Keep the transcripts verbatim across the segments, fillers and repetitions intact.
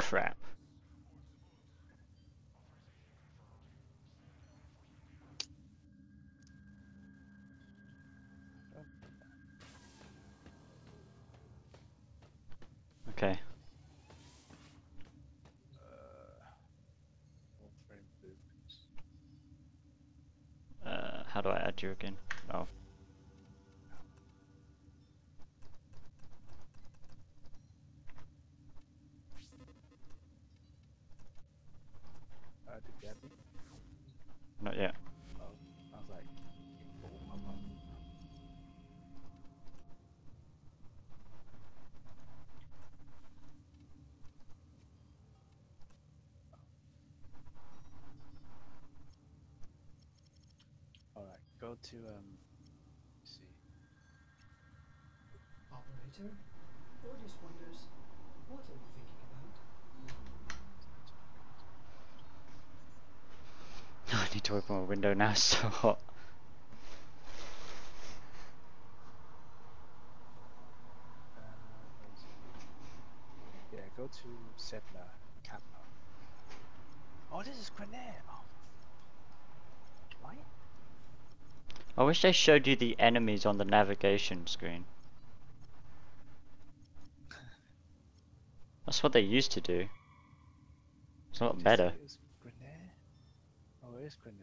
Crap. Okay. Uh, Warframe blueprints. Uh, how do I add you again? Oh. Uh, did you add me? Not yet. Oh, I was like, oh, pop up. Alright, go to, um, let's see. Operator, Ordis wonders, what are you thinking about? I need to open my window now, it's so hot. Uh, where is it? Yeah, go to Sedna, Kappa. Oh, this is Grenade! Oh, why? I wish they showed you the enemies on the navigation screen. That's what they used to do. It's not better. It was Grenade? Oh, it is Grenade.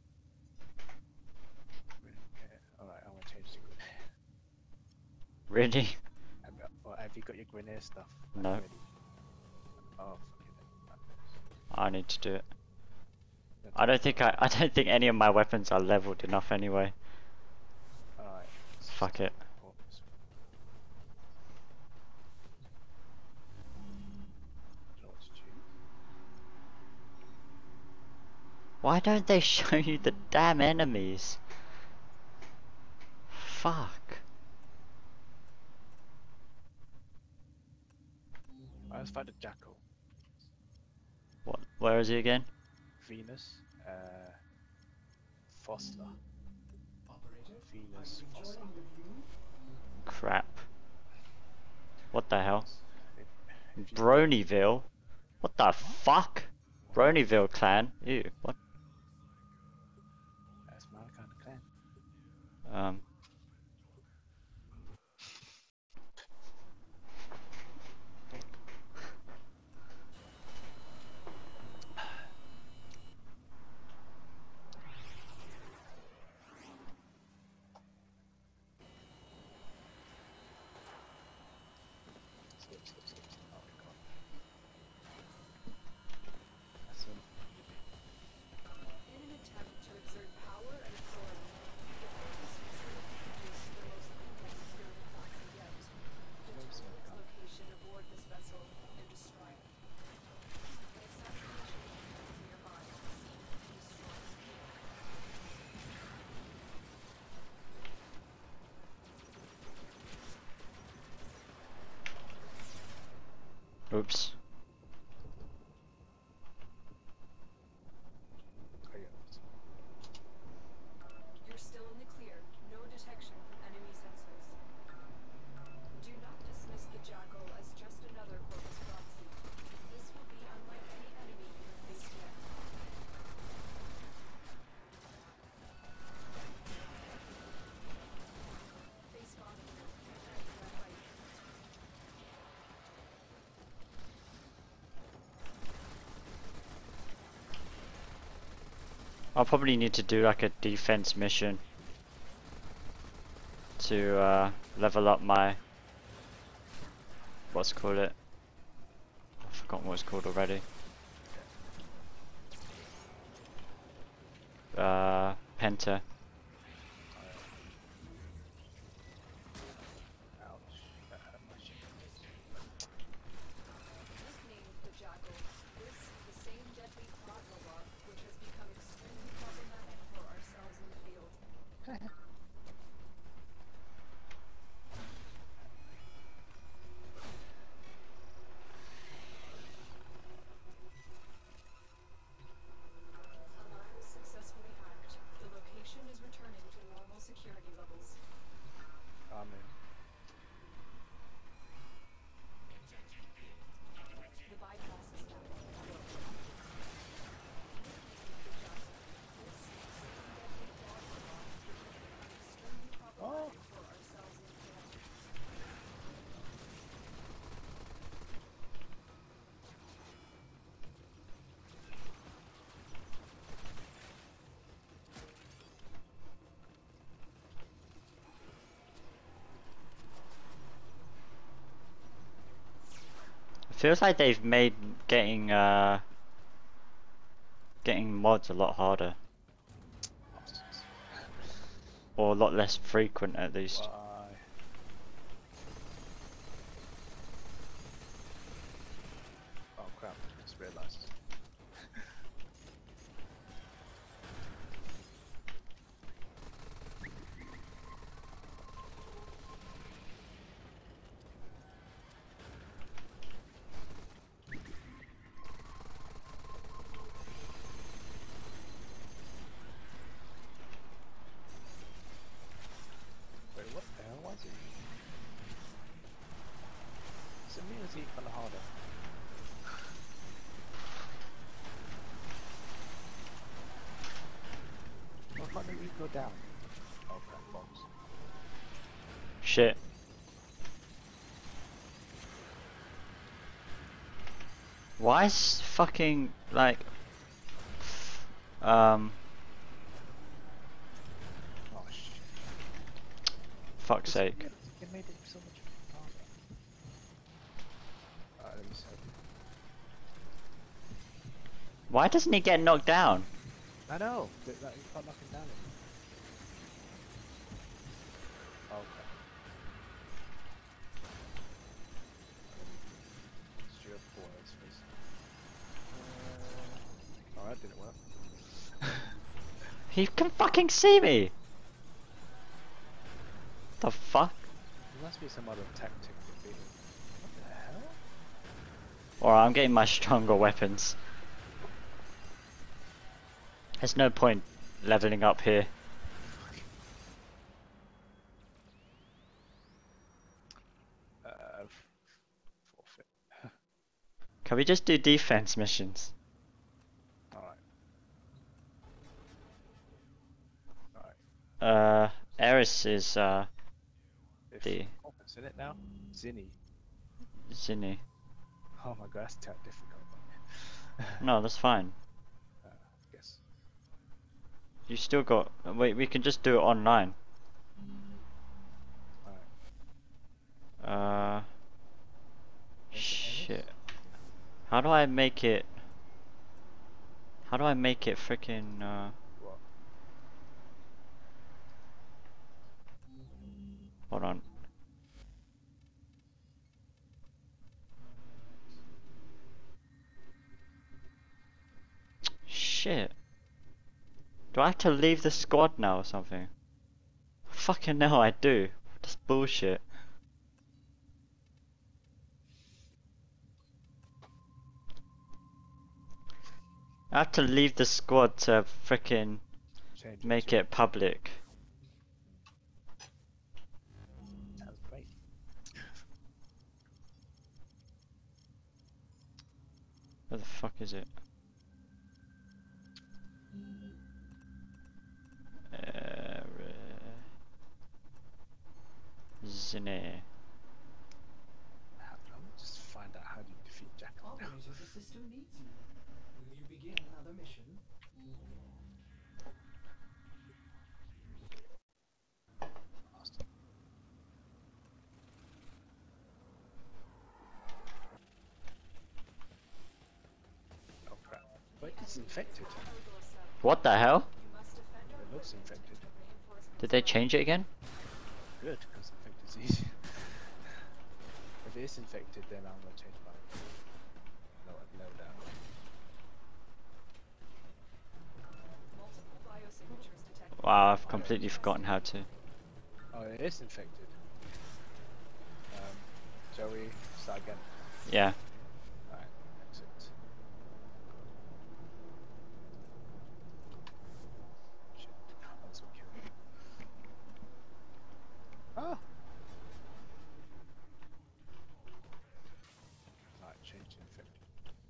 Alright, I'm gonna change to Grenade. Really? Have you, or have you got your Grenade stuff? Like, No. ready? Oh, fuck it then. I need to do it. That's I don't think I I don't think any of my weapons are leveled enough anyway. Alright. Fuck it. Why don't they show you the damn enemies? Fuck. Let's fight the Jackal. What? Where is he again? Venus, uh, Foster. Operator, Venus, are you Foster. enjoying the view? Crap. What the hell? If, if you- Bronyville? What the fuck? Bronyville clan? Ew. What? That's my kind of clan. Um. Skip, skip, skip, skip. Oh my god. That's him. In an attempt to exert power and authority, the forces specifically produced the most complex security facts yet. Determine its location aboard this vessel and destroy it. An assassination is nearby. Seek and destroy. Oops. Oh, yeah. You're still in the clear. No detection from enemy sensors. Do not dismiss the Jackal as just another Corpus Proxy. This will be unlike any enemy you have faced yet. Face bottom. Red right. I'll probably need to do like a defense mission to uh, level up my, what's it called it? I've forgotten what it's called already. Uh, Penta. Ouch. That hurt my shit. Nicknamed the Jackal, this is the same deadly clod robot which has become extremely problematic for ourselves in the field. Alarm successfully hacked. The location is Feels like they've made getting uh getting mods a lot harder, Bastards. or a lot less frequent at least. Why? Oh crap, I just realised. Wait, what the hell was it? Is it me or is he kinda harder? Why can't the weed go down? Oh crap, bombs. Shit. Why is fucking like um Oh shit. fuck's sake. It made it so much harder. Alright, let me see. Why doesn't he get knocked down? I know! That, that, you can't knock him down anymore. Okay. Stuart Boyle's face. Uh, oh, that didn't work. He can fucking see me. The fuck? There must be some other tactic to beat him. What the hell? Or I'm getting my stronger weapons. There's no point leveling up here. Uh, forfeit. Can we just do defense missions? Alright. Alright. Uh, Eris is uh If the oh, it's in it now? Zinni. Zinni. Oh my god, that's too difficult. No, that's fine. Uh, I guess. You still got. Wait, we can just do it online. Alright. Uh. Eris? Shit. How do I make it? How do I make it frickin' uh? What? Hold on. Shit. Do I have to leave the squad now or something? Fucking hell, I do. That's bullshit. I have to leave the squad to frickin' Change make to- it public. Sounds great. Where the fuck is it? Uh, Zinni. How- Let me just find out how do you defeat Jackal now. Operator, the system needs you. Will you begin another mission? Bastard. Oh crap. Wait, it's infected. What the hell? It looks infected. Did they change it again? Good, because infected's easy. If it is infected, then I'm gonna change my no, no doubt. Multiple biosignatures detected. Wow, I've completely forgotten how to. Oh, it is infected. Um, shall we start again? Yeah. Alright, exit. Shit, that's so cute. Ah! Alright, change to infected.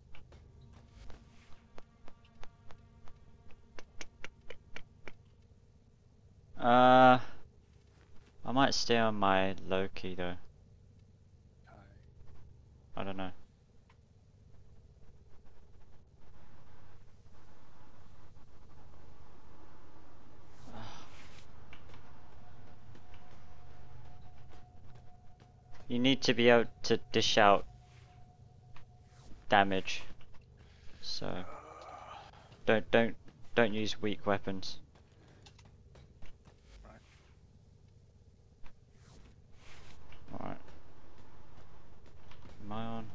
Uh, I might stay on my low key though. Hi. I don't know. You need to be able to dish out damage. So don't don't don't use weak weapons. Right. Alright. Am I on?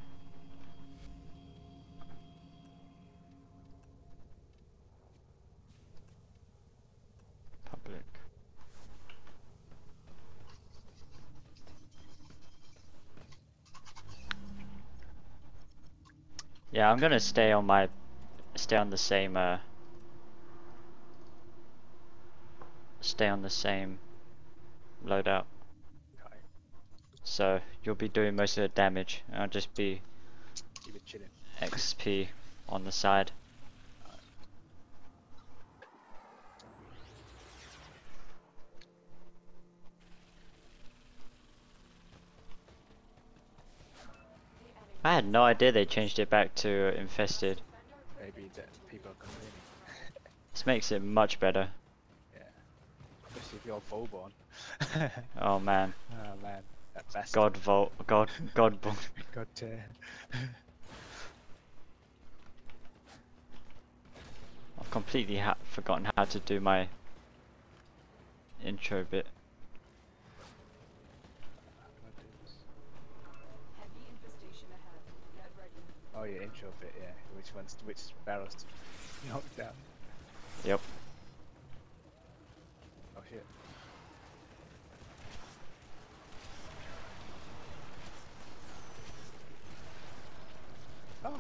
Public. Yeah, I'm gonna stay on my stay on the same uh stay on the same loadout. Okay. So you'll be doing most of the damage. I'll just be Keep it chilling. X P on the side. I had no idea they changed it back to infested. Maybe that people are complaining. This makes it much better. Yeah. Especially if you're Volborn. Oh man. Oh man. That bastard. God Volt God God Vol- God tier. I've completely ha forgotten how to do my intro bit. Heavy infestation ahead. Get ready. Oh yeah, intro bit, yeah. Which ones, which barrels to knock down. Yep. Oh shit. Oh,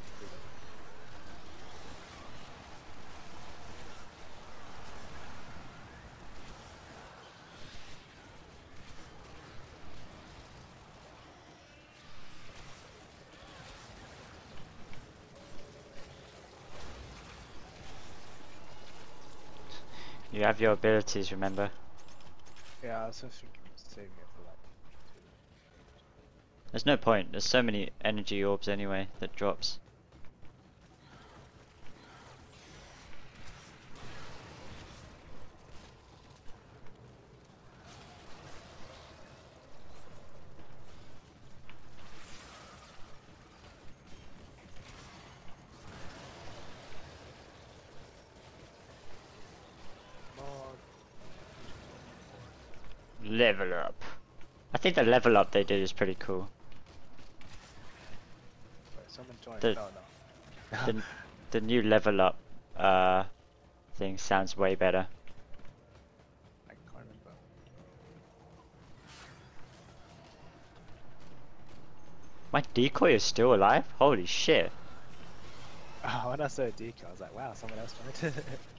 You have your abilities, remember? yeah, I was just thinking of saving it for like two. There's no point. There's so many energy orbs anyway that drops. Level up. I think the level up they did is pretty cool. Wait, someone joined. The- No, no. The, the new level up uh, thing sounds way better. I can't remember. My decoy is still alive? Holy shit. Oh, when I saw a decal, I was like, wow, someone else joined.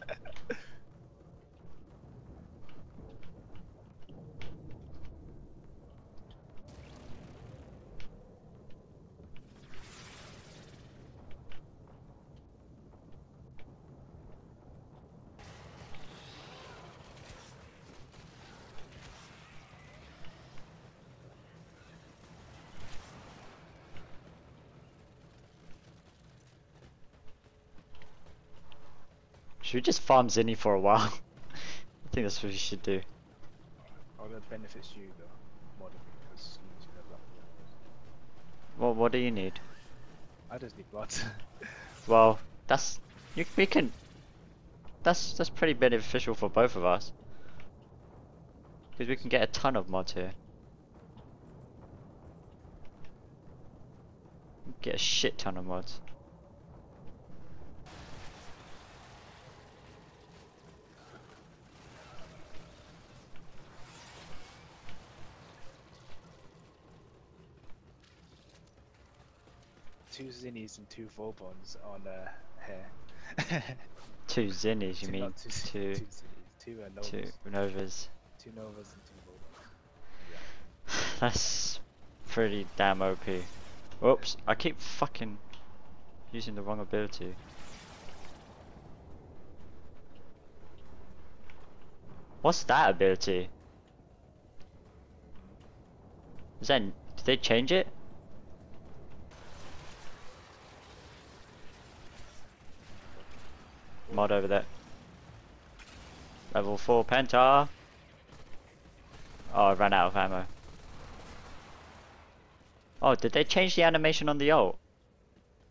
Should we just farm Zinni for a while? I think that's what we should do. All that benefits you though, more than me, because you need to level up. Well, what do you need? I just need blood. Well, that's you. We can. That's that's pretty beneficial for both of us. Because we can get a ton of mods here. Get a shit ton of mods. Two Zinnies and two Volbons on uh, hair. Two Zinnis, you Two- mean? not two, Two, two Zinnies, two uh, Novas. two Novas. Two Novas and two Volbons. Yeah. That's pretty damn O P. Oops, I keep fucking using the wrong ability. What's that ability? Is that, did they change it? Mod over there. Level four Penta. Oh, I ran out of ammo. Oh, did they change the animation on the ult?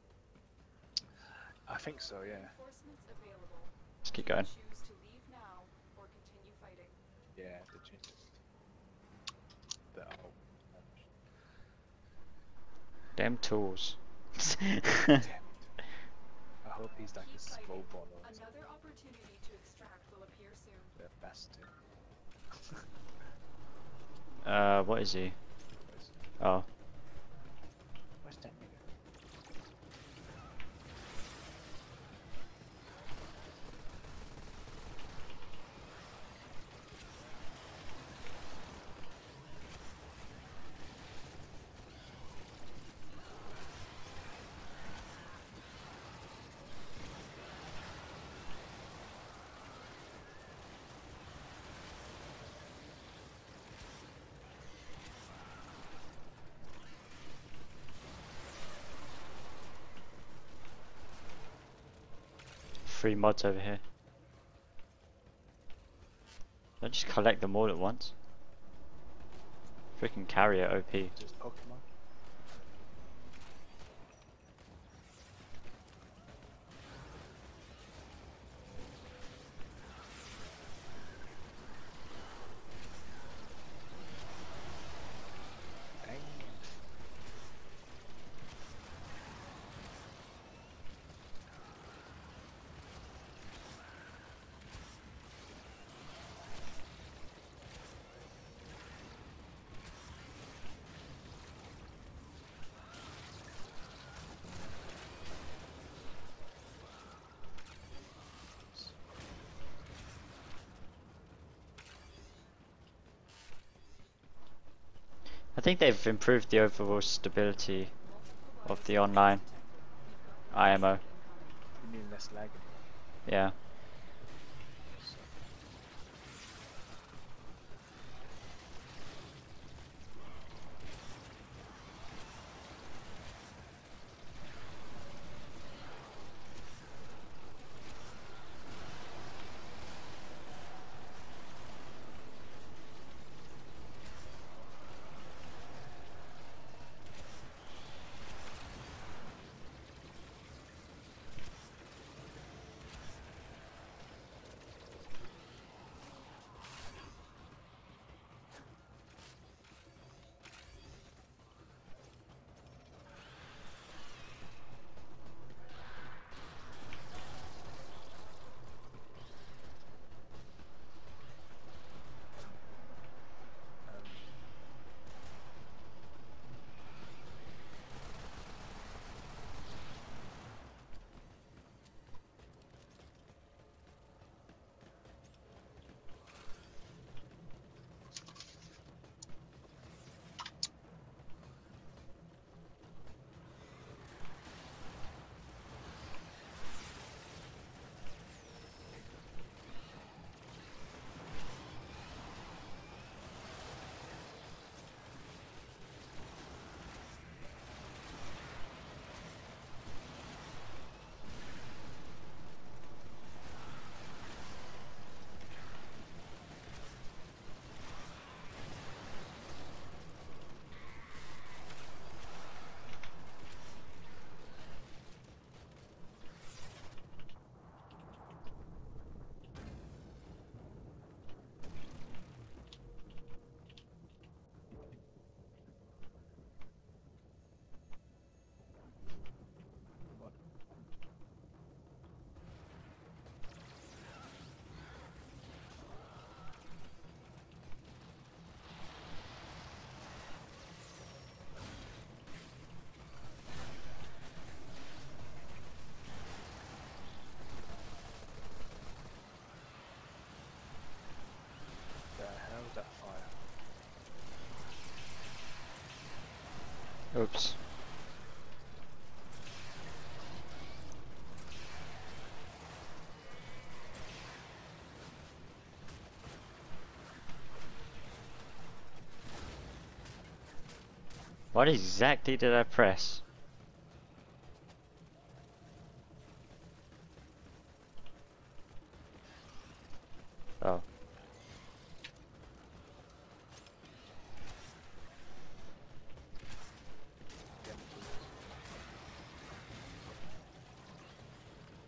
think so, yeah. Reinforcements available. Let's keep You can going. choose to leave now or continue fighting. Yeah, they changed it. The oh, Damn tools. damn it. I hope he's like Keep a fighting. slow ball or something. Another opportunity to extract will appear soon. The best too. uh, what is he? Where's, Oh, where's that nigga? free mods over here. Don't just collect them all at once. Freaking carrier O P. Just Pokemon. Dang. I think they've improved the overall stability of the online I M O. You mean less lagging? Yeah. So, um, what? The hell is that fire? Oops. What exactly did I press? Oh. Damn tools.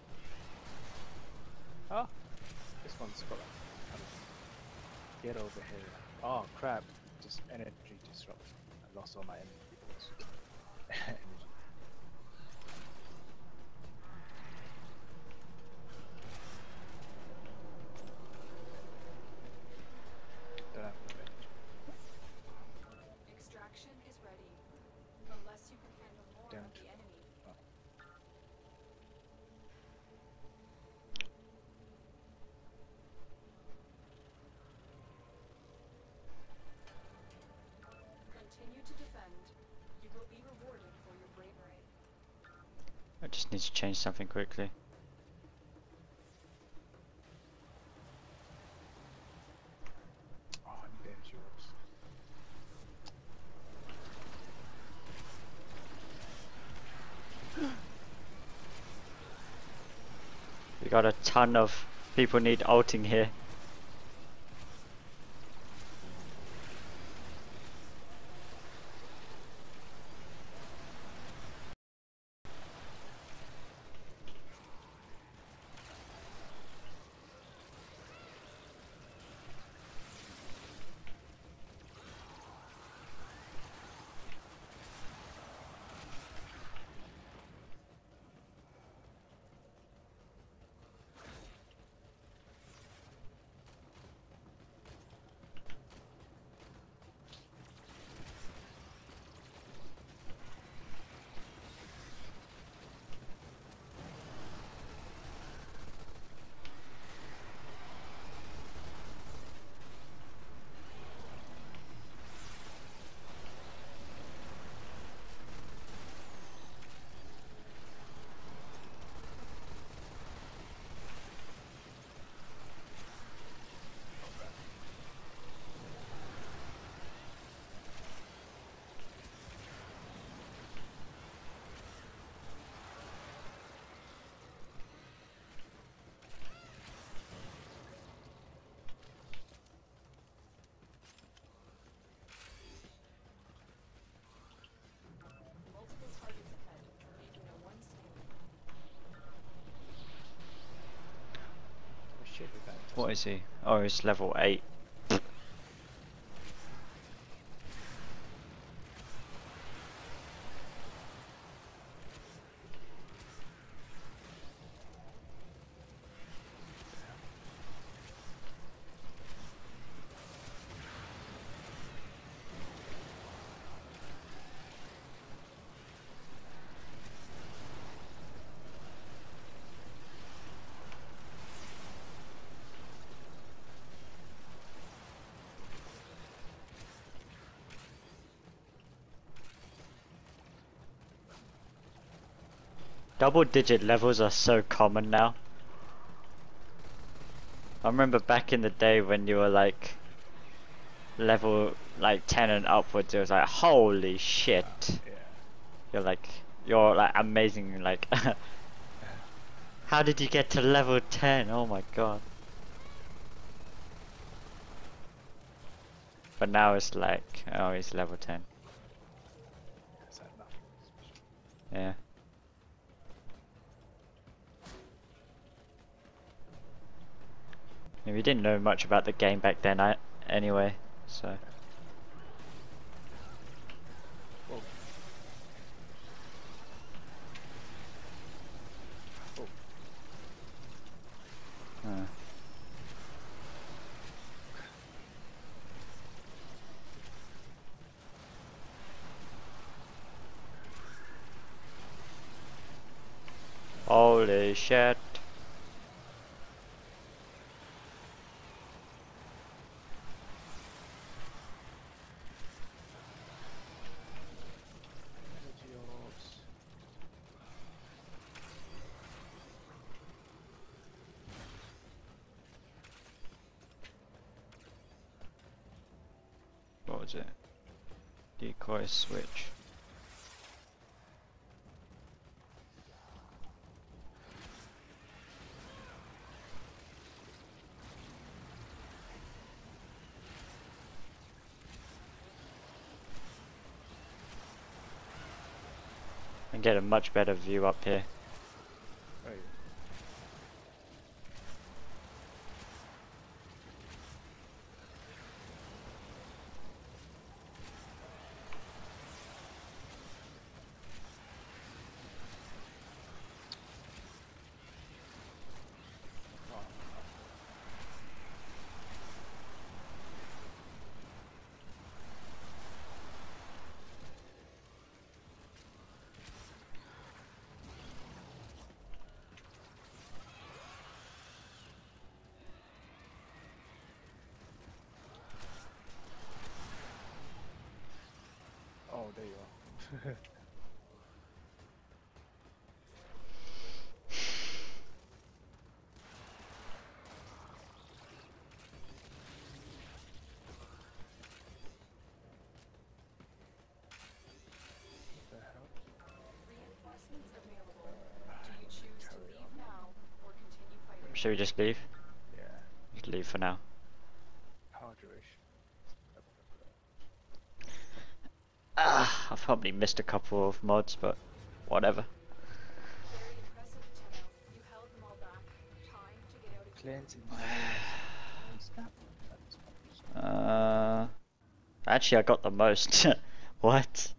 one's got like kind of get over here. Oh crap! Just energy disrupt. I lost all my energy. energy. Don't have enough energy. Extraction is ready. Unless you can handle more Damn of it. the enemy. Oh. Continue to defend. You will be rewarded for your bravery. I just need to change something quickly. Oh, I need energy orbs. We got a ton of people need ulting here. Multiple targets ahead, making a one scan. Oh shit, we got it. What is he? Oh, he's level eight. Double digit levels are so common now. I remember back in the day when you were like level like ten and upwards, it was like holy shit. Yeah. You're like you're like amazing, like how did you get to level ten? Oh my god. But now it's like, oh, he's level ten. Is that nothing special? Yeah. And we didn't know much about the game back then, I, anyway, so. Whoa. Whoa. Uh. Holy shit. Energy orbs. What was it? Decoy switch. And get a much better view up here. Oh, yeah. there you are. What the hell? Reinforcements available. Do you choose to leave now or continue fighting? Should we just leave? Yeah. Just leave for now. Power duration. Ah, I've probably missed a couple of mods, but whatever. Very impressive, Tenno. You held them all back. Time to get out of here. Cleansing. What's that? That's Uh, actually, I got the most. What?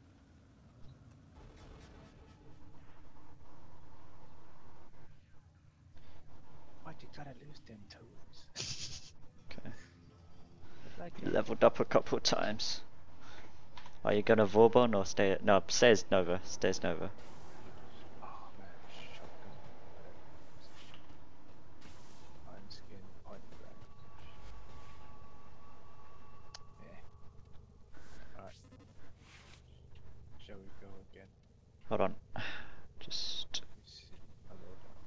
Why'd you gotta lose them toes? Okay. Like Leveled up a couple times. Are you gonna Vauban or stay? No, stairs Nova. Stairs Nova. oh man, shotgun. Iron skin, point blank. Yeah. Alright. Shall we go again? Hold on. Just. Let me see. I'll load up.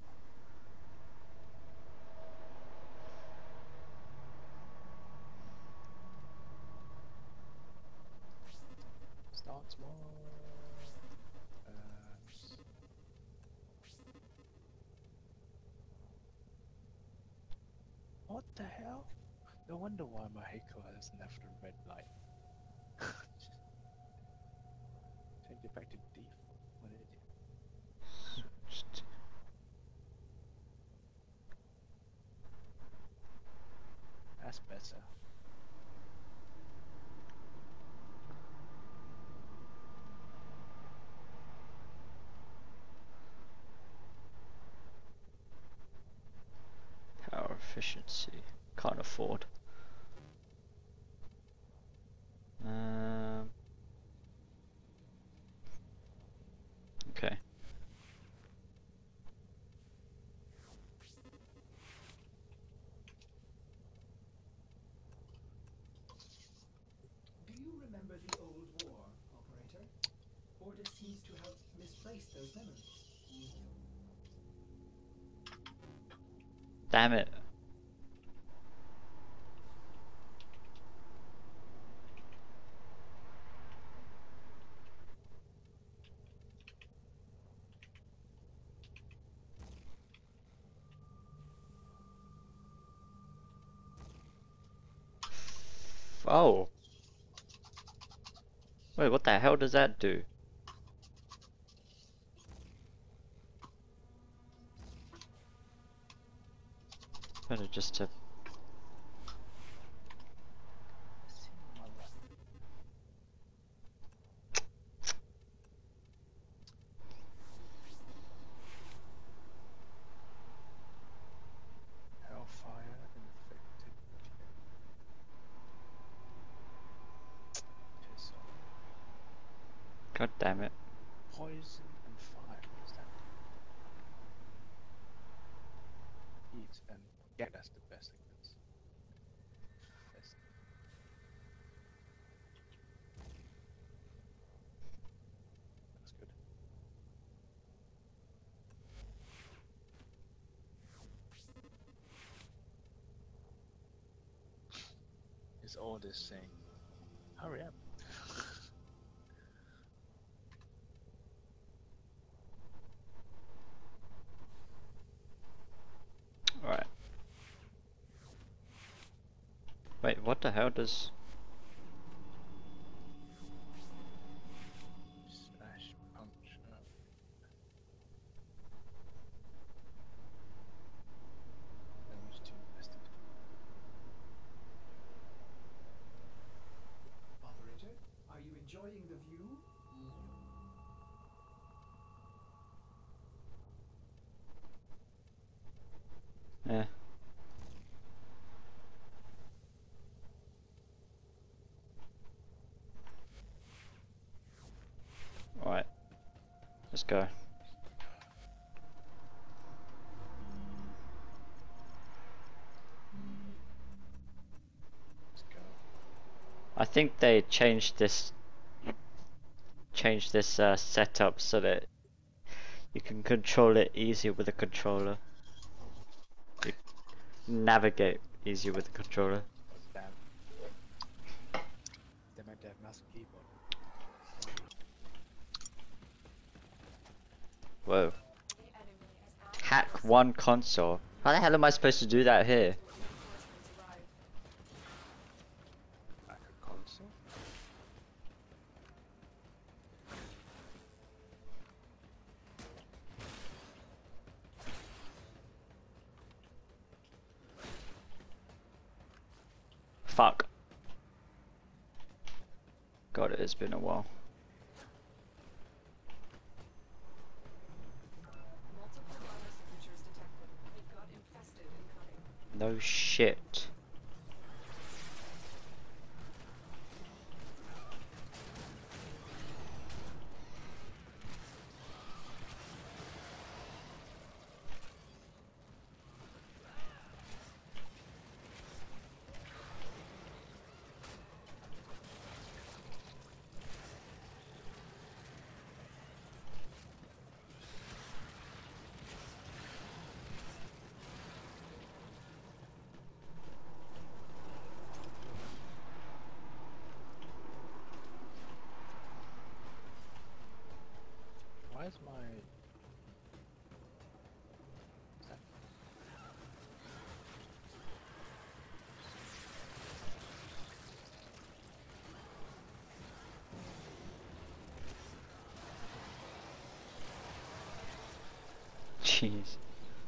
Start small. Um, what the hell? No wonder why my Heiko doesn't have the red light. Change it back to default. What is it? Switched. That's better. Power efficiency. Can't afford. Um. Okay. Do you remember the old war, operator? Ordis seems to have misplaced those memories. Damn it. Oh. Wait, what the hell does that do? Better just to. Hellfire infected. Piss off. God damn it. Poison and fire. What's that? Eat and yeah, that's the best thing. That's best. That's good. It's all this saying, hurry up. Alright. Wait, what the hell does. Slash punch up. Damage to invested. Operator, are you enjoying the view? Eh. Alright. Let's go. Let's go. I think they changed this change this uh, setup so that you can control it easier with a controller. You navigate easier with the controller. Damn. They meant to have mouse and keyboard. Whoa. The enemy is at Hack one console. How the hell am I supposed to do that here? reinforcements arrive. I could console. Fuck. God, it has been a while. Multiple biosignatures detected. We've got infested incoming. No shit. Why is my... Is that... Jeez.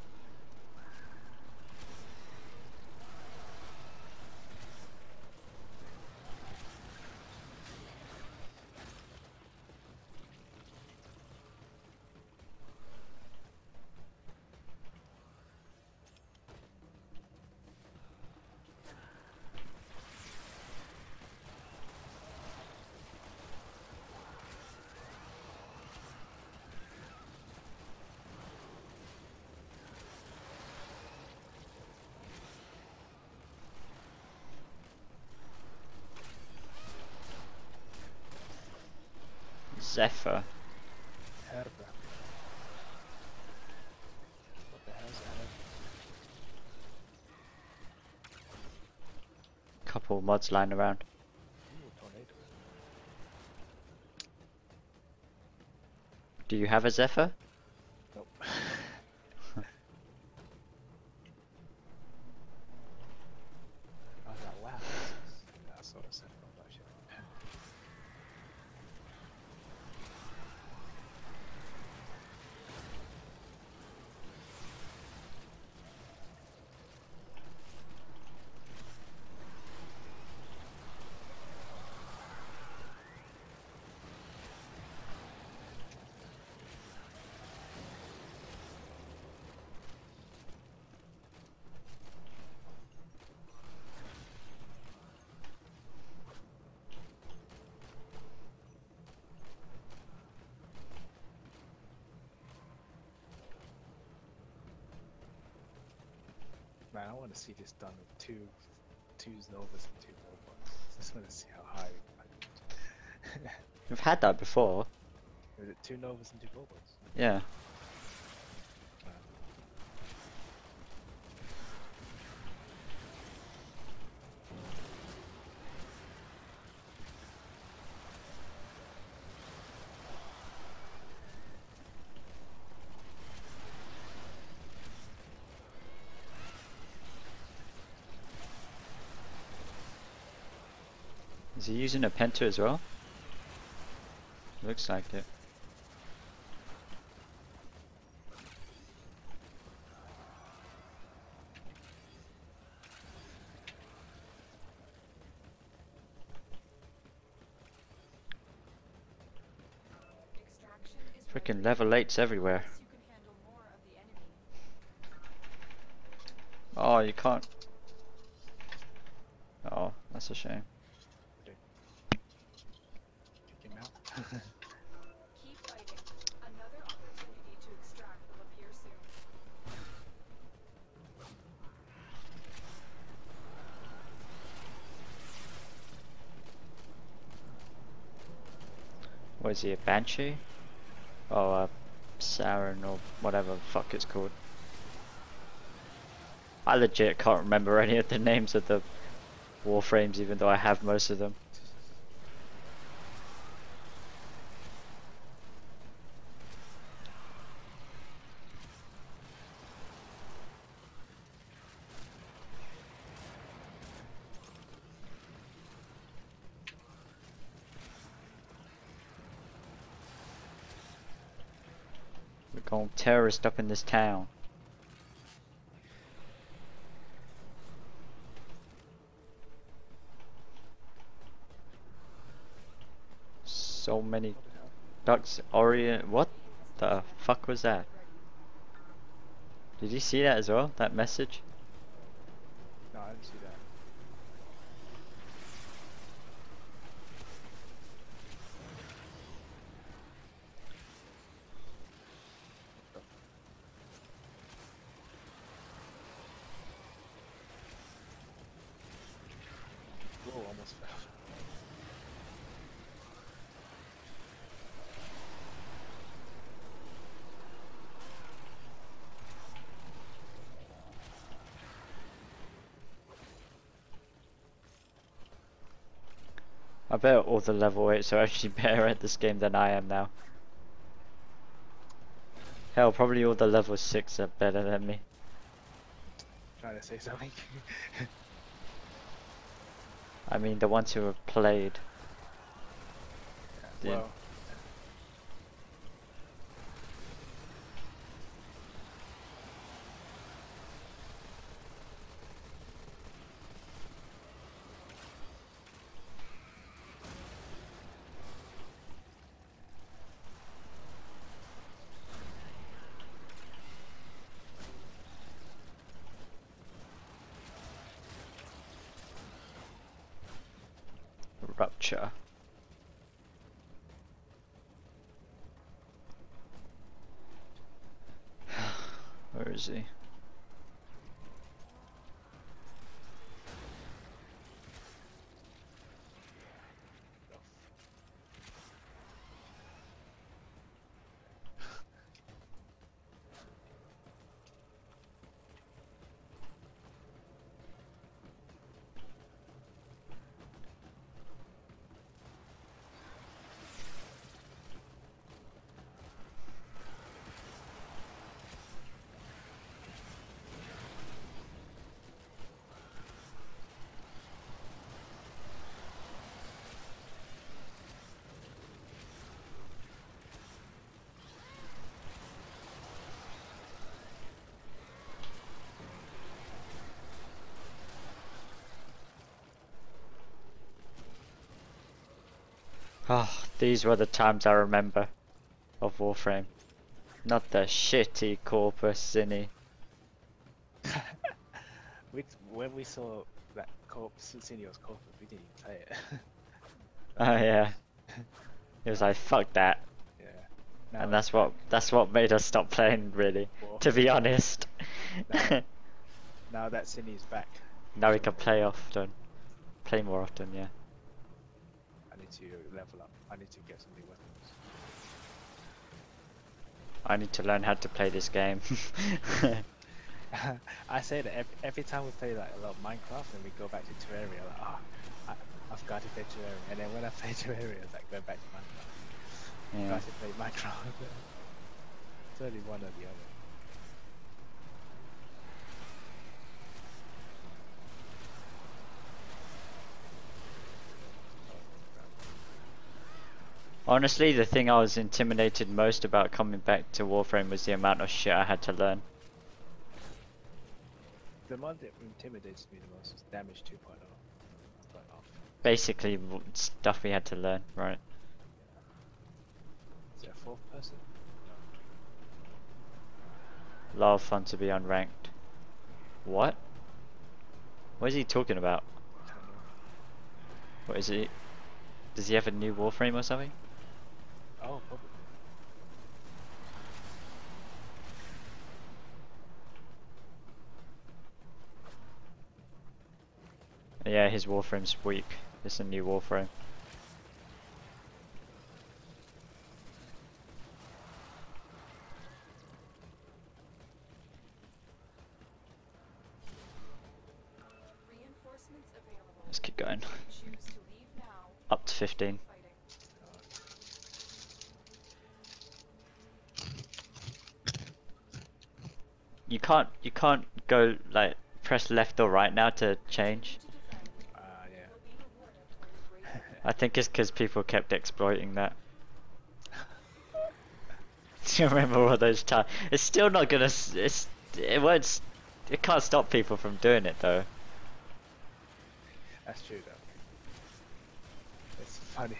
Zephyr. Herba. What the hell is a herba? Couple mods lying around. Ooh, tornado. Do you have a Zephyr? Nope. I was like, wow. This is, that's sort of simple, but shit. Man, I want to see this done with two, two Novas and two robots. Just want to see how high. I We've had that before. Is it two Novas and two robots? Yeah. Uh, Is he using a Penta as well? Looks like it. Extraction is Freaking level eights everywhere. unless you can handle more of the enemy. Oh, you can't. Oh, that's a shame. kick him out. Keep fighting. Another opportunity to extract will appear soon. What is he, a Banshee? Or a Siren or whatever the fuck it's called. I legit can't remember any of the names of the Warframes even though I have most of them. We're going terrorist up in this town. So many ducks. Orient. What the fuck was that? Did you see that as well? That message? No, I didn't see that. Whoa, almost fell. I bet all the level eights are actually better at this game than I am now. Hell, probably all the level six are better than me. Trying to say something. I mean, the ones who have played. Yeah, Yeah. well, Rupture. Where is he? Oh, these were the times I remember of Warframe. Not the shitty Corpus Cine. we, when we saw that corpse, Senior's corpus, we didn't even play it. Oh yeah. It was like, fuck that. Yeah. Now And it's that's what back. that's what made us stop playing, really. To be honest. Now, now that Cine's back. Now we so can play often. Play more often, yeah. I need to level up. I need to get some new weapons. I need to learn how to play this game. I say that every, every time we play like a lot of Minecraft and we go back to Terraria, like, oh, I, I've got to play Terraria. And then when I play Terraria, it's like going back to Minecraft. I've Yeah. got to play Minecraft. It's only one or the other. Honestly, the thing I was intimidated most about coming back to Warframe was the amount of shit I had to learn. The one that intimidates me the most is Damage two point oh. But off. Basically, w- stuff we had to learn, right? Is it a fourth person? A lot of fun to be unranked. What? What is he talking about? I don't know. What is he? Does he have a new Warframe or something? Oh, probably. Yeah, his Warframe's weak. It's a new Warframe. Let's keep going. Choose to leave now. Up to fifteen. Fighting. You can't you can't go like press left or right now to change. Uh, yeah. You'll be rewarded for your bravery. I think it's because people kept exploiting that. Do you remember all those times? It's still not gonna. s- It's it won't. s- It can't stop people from doing it though. That's true though. It's funny.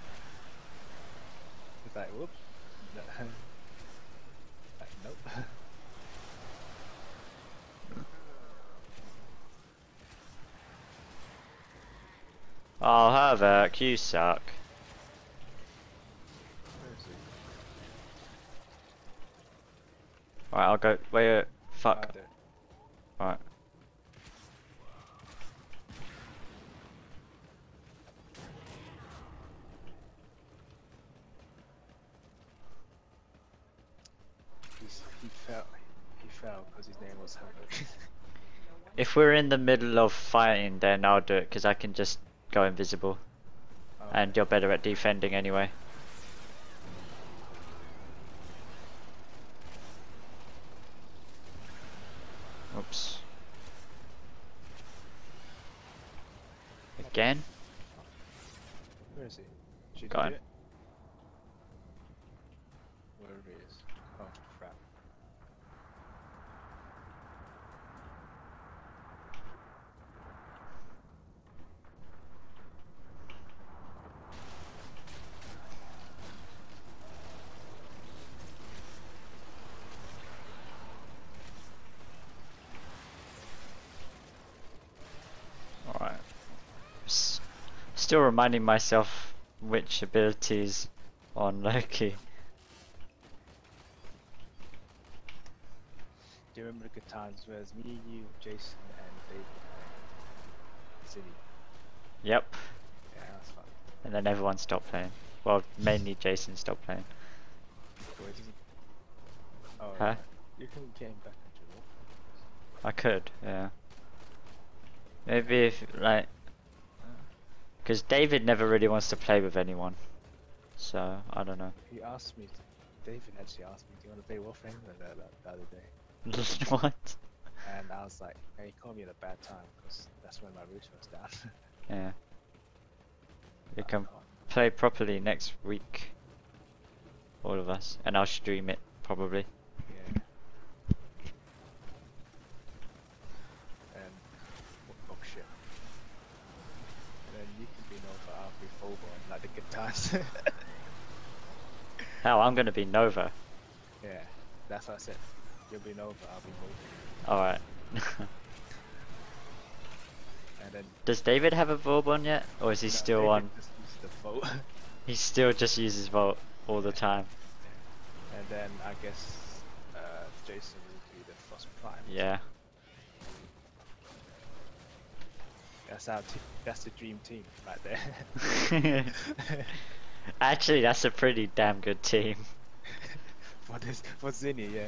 It's like, whoops. No. Like, nope. Oh, Havoc, you suck. Where is he? Alright, I'll go. Wait, wait, fuck. Ah, there. Alright. He's, he fell. He fell because his name was Havoc. If we're in the middle of fighting, then I'll do it because I can just go invisible, Oh, and you're better at defending anyway. Oops. Again? where is he? Should he Gone. do it? Wherever he is. Oh crap. Alright. S Still reminding myself which abilities on Loki. Do you remember the good times where it's me, you, Jason, and David? City. Yep. Yeah, that's fun. And then everyone stopped playing. Well, mainly Jason stopped playing. Where is he? Oh, Huh? yeah. You can get him back into Warframe. I could, yeah. Maybe if, like... Because David never really wants to play with anyone. So, I don't know. He asked me, David actually asked me, do you want to play Warframe the, the, the other day? What? And I was like, hey, he called me at a bad time because that's when my router was down. Yeah. We Uh, can play properly next week. All of us. And I'll stream it, probably. Yeah. And oh shit. And then you can be Nova, I'll be Phobon, like the good times. Hell, I'm gonna be Nova. Yeah, that's what I said. You'll be Nova, I'll be Phobon. Alright. And then Does David have a Vauban yet? Or is he no, still David on? just uses the Volt. He still just uses Volt all the time. And then I guess uh, Jason will be the Frost Prime. Yeah. That's our te- that's the dream team right there. Actually, that's a pretty damn good team. for this for Zinni, yeah.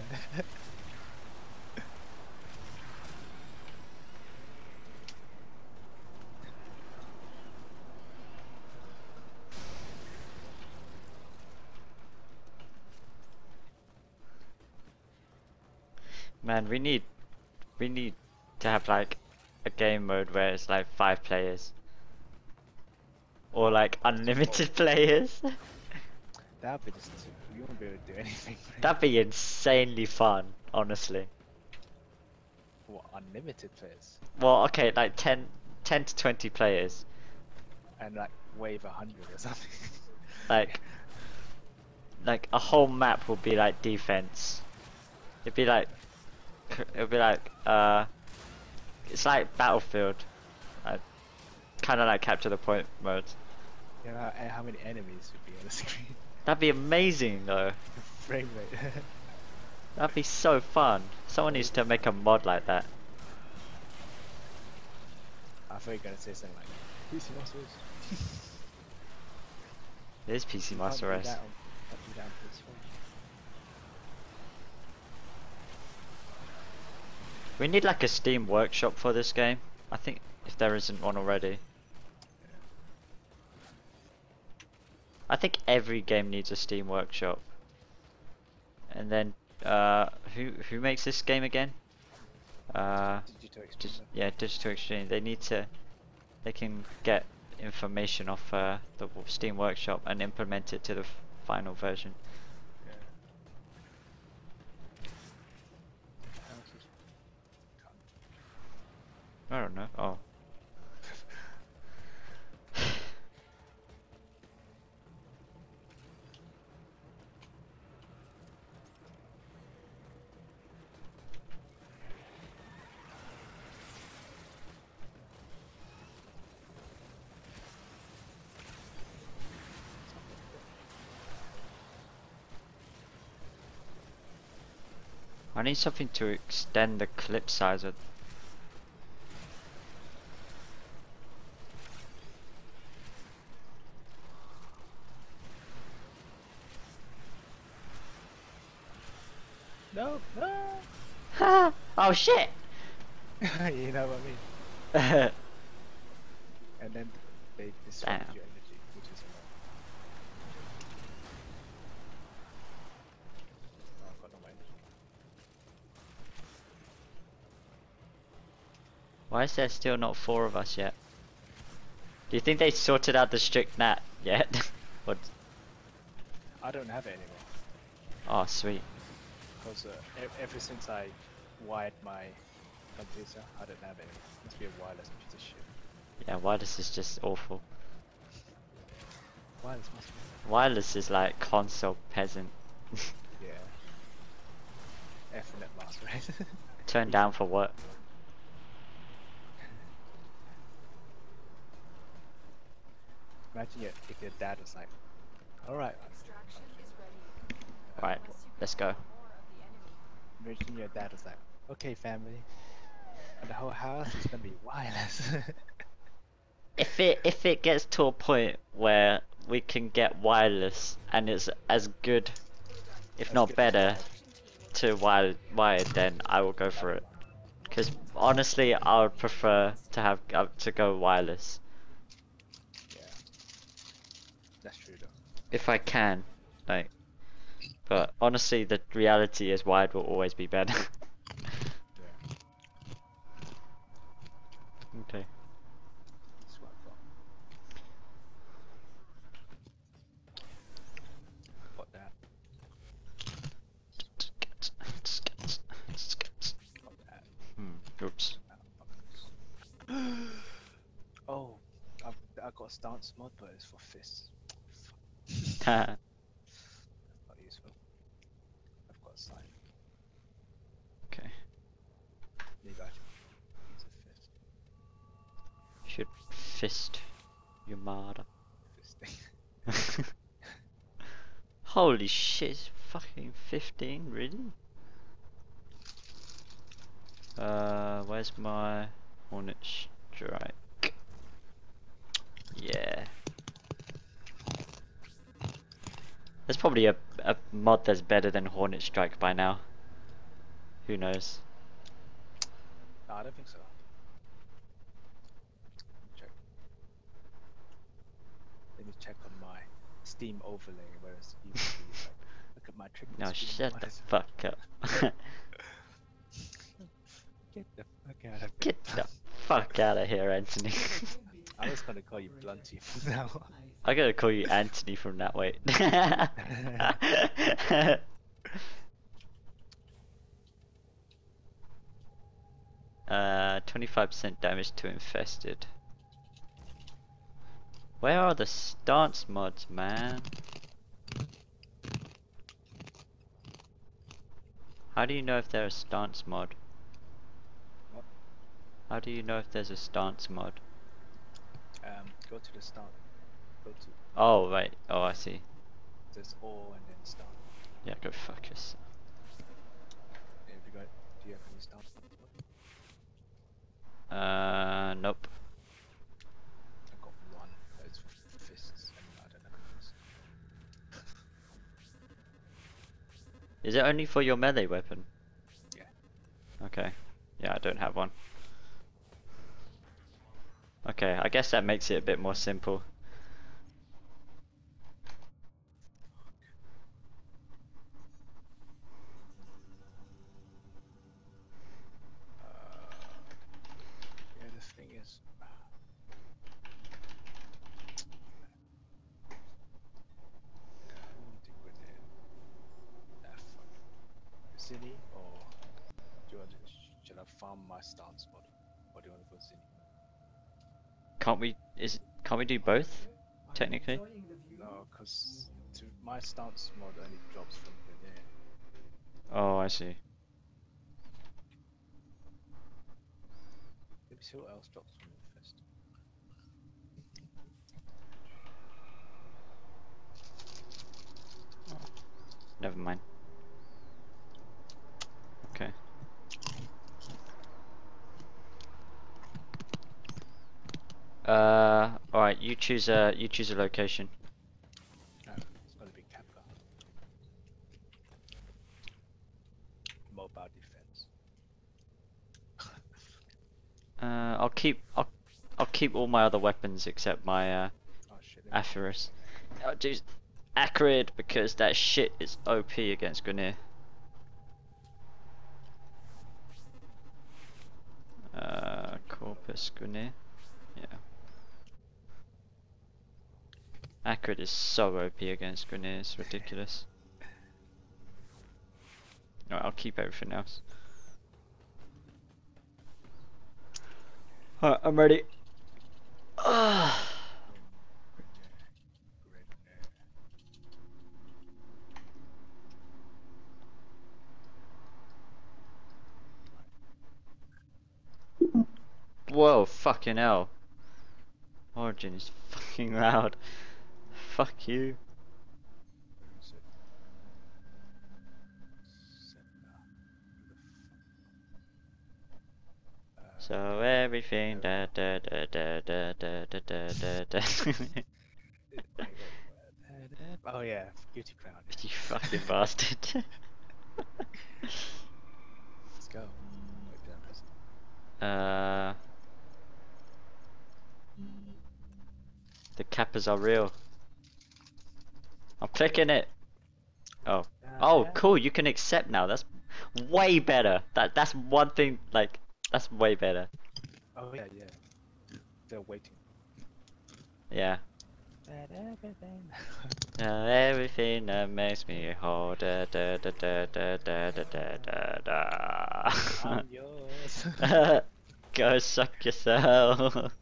Man, we need we need to have like a game mode where it's like five players. Or like unlimited players. That'd be just too. You won't be able to do anything. That'd be insanely fun, honestly. What, unlimited players? Well, okay, like ten, ten to twenty players. And like wave a hundred or something. Like, like a whole map will be like defense. It'd be like, c- it'd be like, uh, it's like Battlefield. Like, kind of like capture the point mode. You know how, how many enemies would be on the screen? That'd be amazing though. Frame rate. That'd be so fun. Someone needs to make a mod like that. I thought you were gonna say something like P C Master Race. It is P C You can't Master do Race. that on- can't do that on P S four. We need like a Steam workshop for this game. I think if there isn't one already. I think every game needs a Steam Workshop. And then, uh, who who makes this game again? Uh, Digital dig- Exchanger. yeah, Digital Exchange. They need to, they can get information off uh, the w- Steam Workshop and implement it to the f final version. Yeah. How else is- can't- I don't know. Oh. I need something to extend the clip size of. No, no. Oh shit! You know what I mean? Damn. And then they disrupt your energy, which is annoying. Oh, I've got no energy. Why is there still not four of us yet? Do you think they sorted out the strict nat yet? What? I don't have it anymore. Oh, sweet. Because uh, e ever since I wired my computer, I don't have it anymore. Must be a wireless piece of shit. Yeah, wireless is just awful. Wireless must be. Wireless is like console peasant. Yeah. Ethernet last, right? Turned down for what? Imagine your, if your dad was like, alright, Extraction is ready. Right, Unless you let's can go. find more of the enemy. imagine your dad was like, okay family, and the whole house is gonna be wireless. If it if it gets to a point where we can get wireless and it's as good, if As not good as better, wired. to wired, wired, then I will go for it. Because honestly, I would prefer to have uh, to go wireless Yeah. That's true though. if I can, like. But honestly, the reality is wired will always be better. Yeah. Okay. That's what I got. Got that. Got that. Hmm. Oops. Oh, I've I got a stance mod, but it's for fists. Okay. Not useful. I've got a sign. Maybe I should use a fist. Should fist your mother. Fisting. Holy shit! Fucking fifteen, really? Uh, where's my Hornet Strike? Yeah. There's probably a, a mod that's better than Hornet Strike by now. Who knows? No, I don't think so. Check. Let me check on my Steam overlay, whereas you can see, like, look at my triple No, screen shut the mods. fuck up. Get the fuck out of Get here. the fuck out of here, Anthony. I was gonna call you Blunty from now on. I gotta call you Anthony from that way. uh, twenty-five percent damage to infested. Where are the stance mods, man? How do you know if there's a stance mod? What? How do you know if there's a stance mod? Um, go to the start. Go to Oh, right. Oh, I see. there's all and then start. Yeah, go fuck yourself. Have you got? Do you have any start? Uh, nope. I got one. But it's for fists, and I don't know what it is. Is it only for your melee weapon? Yeah. Okay. Yeah, I don't have one. Okay, I guess that makes it a bit more simple. farm my stance mod, or do you want to go Zinni? Can't we? Is can't we do both? Technically. Enjoying the view. No, because my stance mod only drops from Grenadier. Oh, I see. Let me see what else drops from Infest. Never mind. Okay. Uh, all right. You choose a you choose a location. No, it's gonna be Kappa. Mobile defense. Uh, I'll keep I'll I'll keep all my other weapons except my uh Oh shit. let me- Aphorus. I'll do Acrid because that shit is O P against Grenier. Uh, Corpus Grenier. Yeah. Acrid is so O P against Grenier, it's ridiculous. Alright, I'll keep everything else. Alright, I'm ready. Ah. Whoa, fucking hell. Origin is fucking loud. Fuck you. Where is it? Sender. So everything da da da da da da da da da da. Oh yeah, Beauty Crown. You fucking bastard. Let's go. Wait, did I press it? Uh, the Kappas are real. I'm clicking it. Oh, oh, cool. You can accept now. That's way better. That that's one thing. Like that's way better. Oh yeah, yeah. They're waiting. Yeah. That everything. Uh, everything that makes me whole. Da da da da da da da da da da. I'm yours. Go suck yourself. Oh,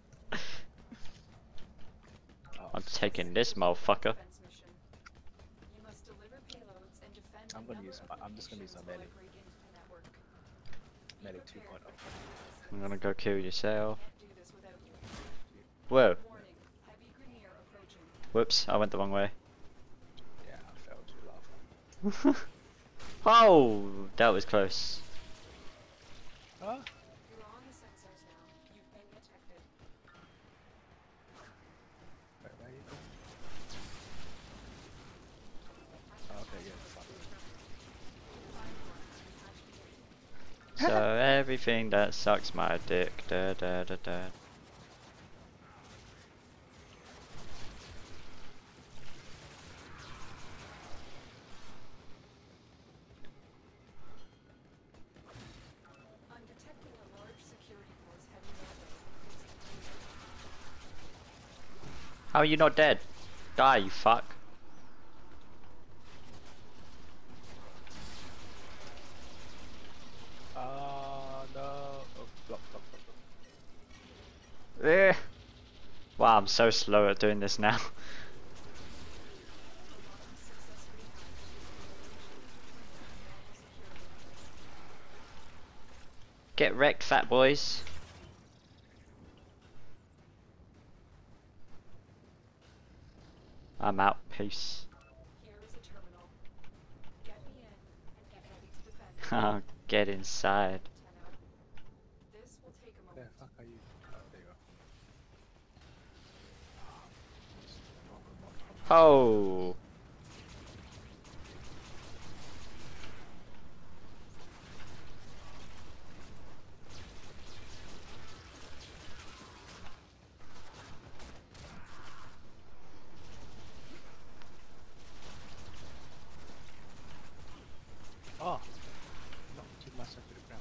I'm taking this motherfucker. Defense mission. You must deliver payloads and defend I'm a gonna number use of my- I'm just gonna use my locations while I melee. break into the network. Be Medic two prepared point for oh. I'm gonna go kill yourself. Can't do this without you. Whoa. Warning, heavy Grenier approaching. Whoops, I went the wrong way. Yeah, I fell to lava. Oh, that was close. Oh, You're on the sensors now. You've been detected. where, where are you going? Oh, okay, yeah, fuck. So everything that sucks my dick. Da da da da. I'm detecting a large security force heading your way. It's the Grenier. How are you not dead? Die, you fuck. Oh no! Oh, block, block, block, block. Eh. Wow, I'm so slow at doing this now. Successfully Get wrecked, fat boys. I'm out. Peace. Here is a terminal. Get me in and get ready to defend. I'll get inside. Tenno. This will take a Where moment. the fuck are you? Oh, there you go. Oh. Oh! Knocked myself to the ground.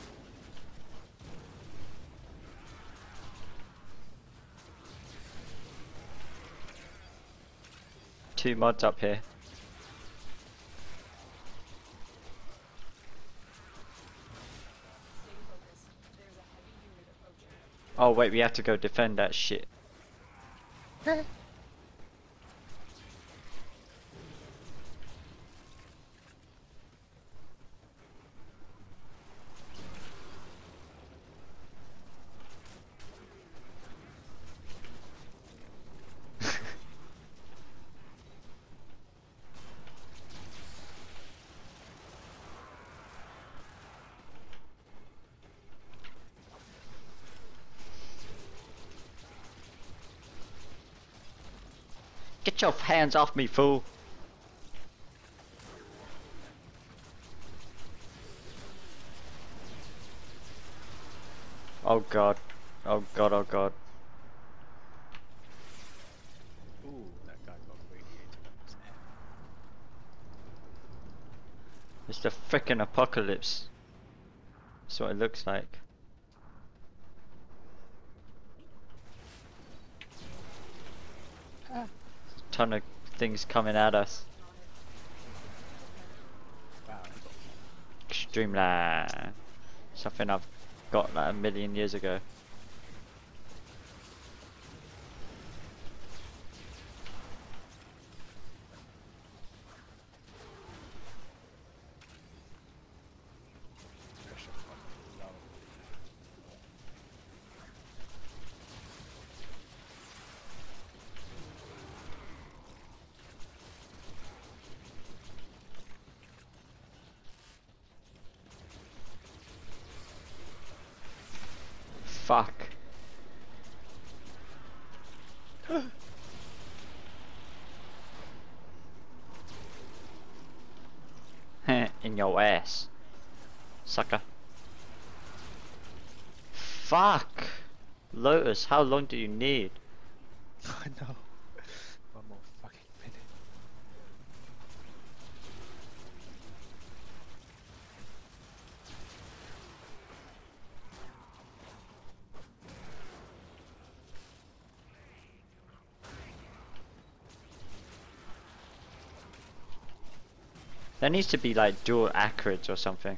Two mods up here. Signal Oh wait, we have to go defend that shit. Get your hands off me, fool! Oh god. Oh god, oh god. Ooh, that guy got radiated on his head. It's the frickin' apocalypse. That's what it looks like. Ah. Ton of things coming at us. Wow, I got Streamline. Something I've got like a million years ago. pressure on low. Fuck. In your ass, sucker. Fuck. Lotus, how long do you need? I know. One more fucking minute. There needs to be like dual acrylics or something.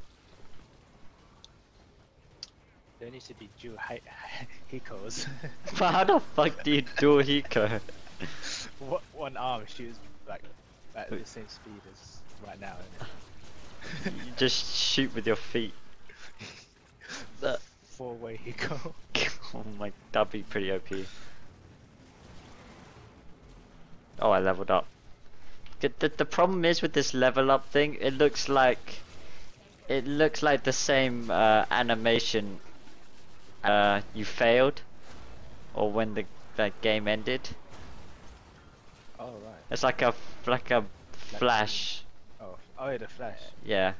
There needs to be dual hi Hikos. But how the fuck do you dual Hiko? What one arm shoots like at the same speed as right now, isn't You just shoot with your feet. it? Four way Hiko. Oh my, that'd be pretty O P. Oh, I leveled up. The, the, the problem is with this level up thing, it looks like it looks like the same uh, animation uh, you failed, or when the, the game ended. Oh right. It's like a like a flash. Oh, oh yeah, the flash. Yeah.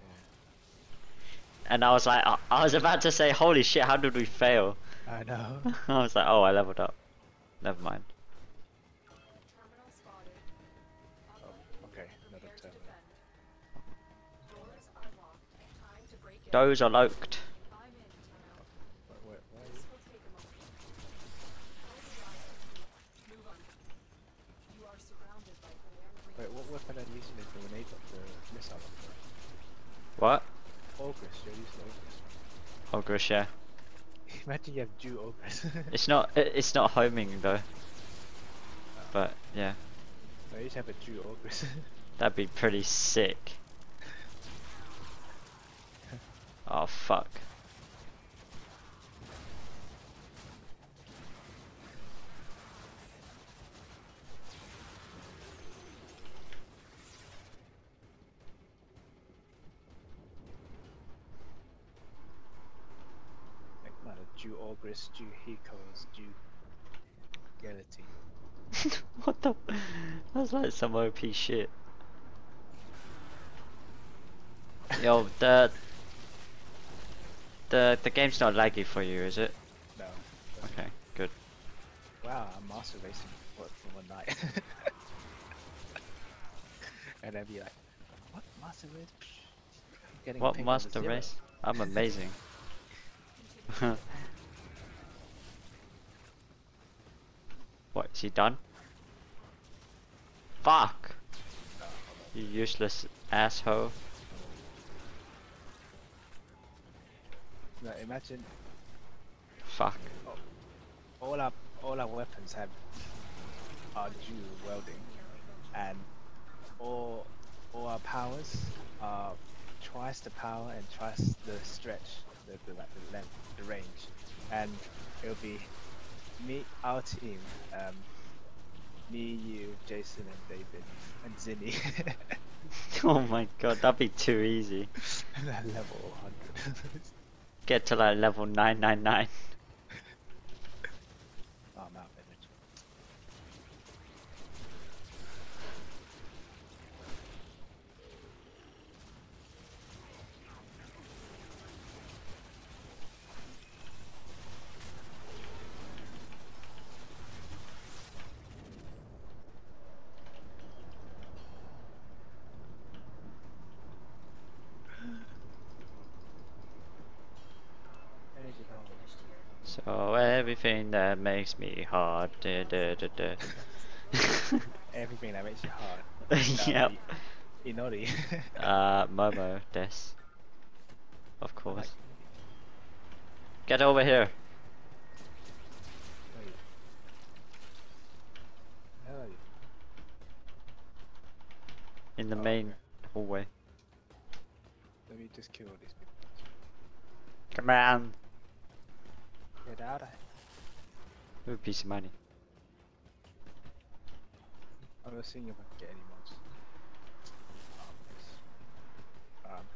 And I was like, I, I was about to say, holy shit, how did we fail? I know. I was like, oh, I leveled up. Never mind. Terminal spotted. Oh, okay, another Prepare to terminal. defend. Doors are locked. Time to break in. Those are loked. I'm in, Tenno. Wait, wait, where This will take a moment. Move on. You are surrounded by glaring wait, what weapon are you using? Is the grenade or the missile? What? Ogres, you're using Ogres. Oh gosh, yeah. Imagine you have dual Ogres. It's not. it- It's not homing though. But yeah, I used to have a dual Ogres. that'd be pretty sick. Oh fuck. Like, man, a dual Ogres, dual Hikos, dual Guillotine. What the? That's like some O P shit. Yo, the the the game's not laggy for you, is it? No. Okay, good. Wow, I'm master racing for, for one night. And then be like, what master race? Psh, getting What ping on the master zero." race? I'm amazing. What, is he done? Fuck! You useless asshole. No, imagine. Fuck. Oh, all our all our weapons have are dual welding, and all all our powers are twice the power and twice the stretch, the, the like the length, the range, and it'll be me, our team, um, me, you, Jason, and David, and Zinni. Oh my god, that'd be too easy. Level one hundred. Get to like level nine nine nine. Oh, I'm out of energy. Energy level. So everything that makes me hard. Da, da, da, da. Everything that makes you hard. Yep. I- Inori. Uh, Momo, des. Of I course. like Get over here. Wait. Hell are you? In the Oh, main okay. hallway. Let me just kill all these people. Come on. Get out of here. Ooh, piece of money. I'm just seeing if I can get any mods. Oh, yes. Ah, I'm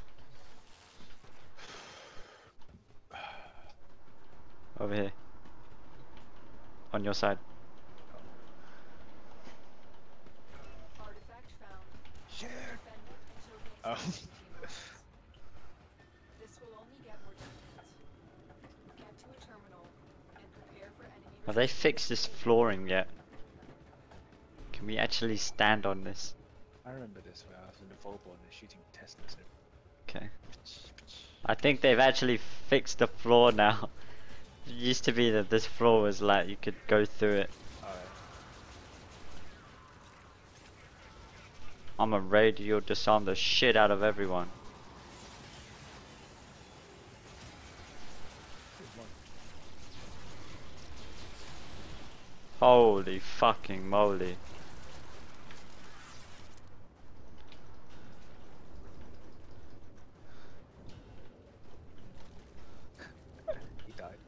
coming. Over here. On your side. Artifact found. Shit! Defend it until we Oh. extract the teammates. This will only get more difficult. Get to a terminal and prepare for enemy Have they resistance. fixed this flooring yet? Can we actually stand on this? I remember this where I was in the Volbo and they're shooting Teslas. Okay. I think they've actually fixed the floor now. It used to be that this floor was like you could go through it. Alright. I'm a radio disarm the shit out of everyone. Holy fucking moly. He died.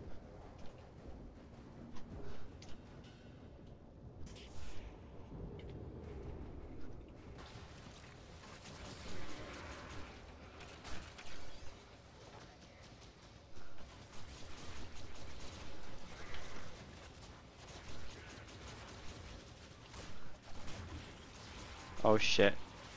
Oh shit.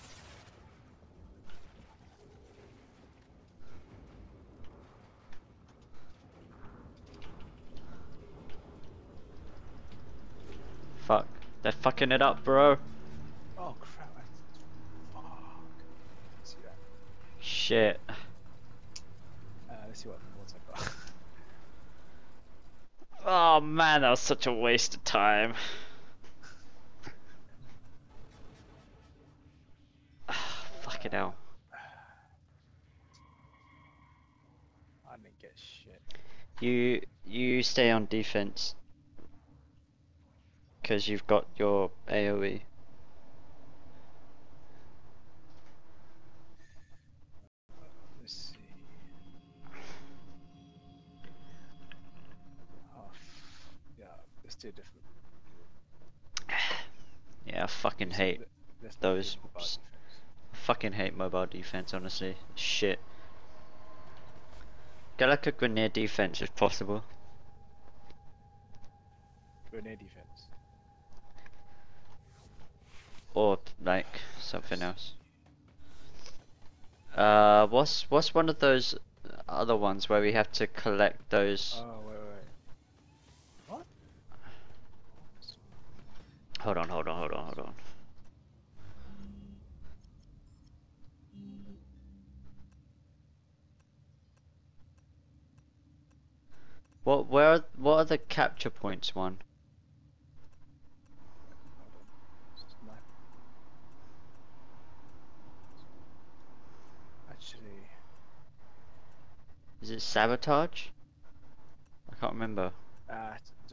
Fuck. They're fucking it up, bro. Oh crap. I... Fuck. Let's see that. Shit. Uh, let's see what mods I got. Oh man, that was such a waste of time. Fucking hell. I didn't get shit. You you stay on defense. Cause you've got your AoE. Let's see. Oh, f yeah, let's do a different. Yeah, I fucking let's- hate let- let's not those do mobile s- defense. I fucking hate mobile defense, honestly. Shit. Get like a grenade defense if possible. Grenade defense. Or like something else. Uh what's what's one of those other ones where we have to collect those Oh, wait, wait, wait. What? hold on, hold on, hold on, hold on. What where are, what are the capture points one? Hold on. It's not- Actually, Is it sabotage? I can't remember. uh,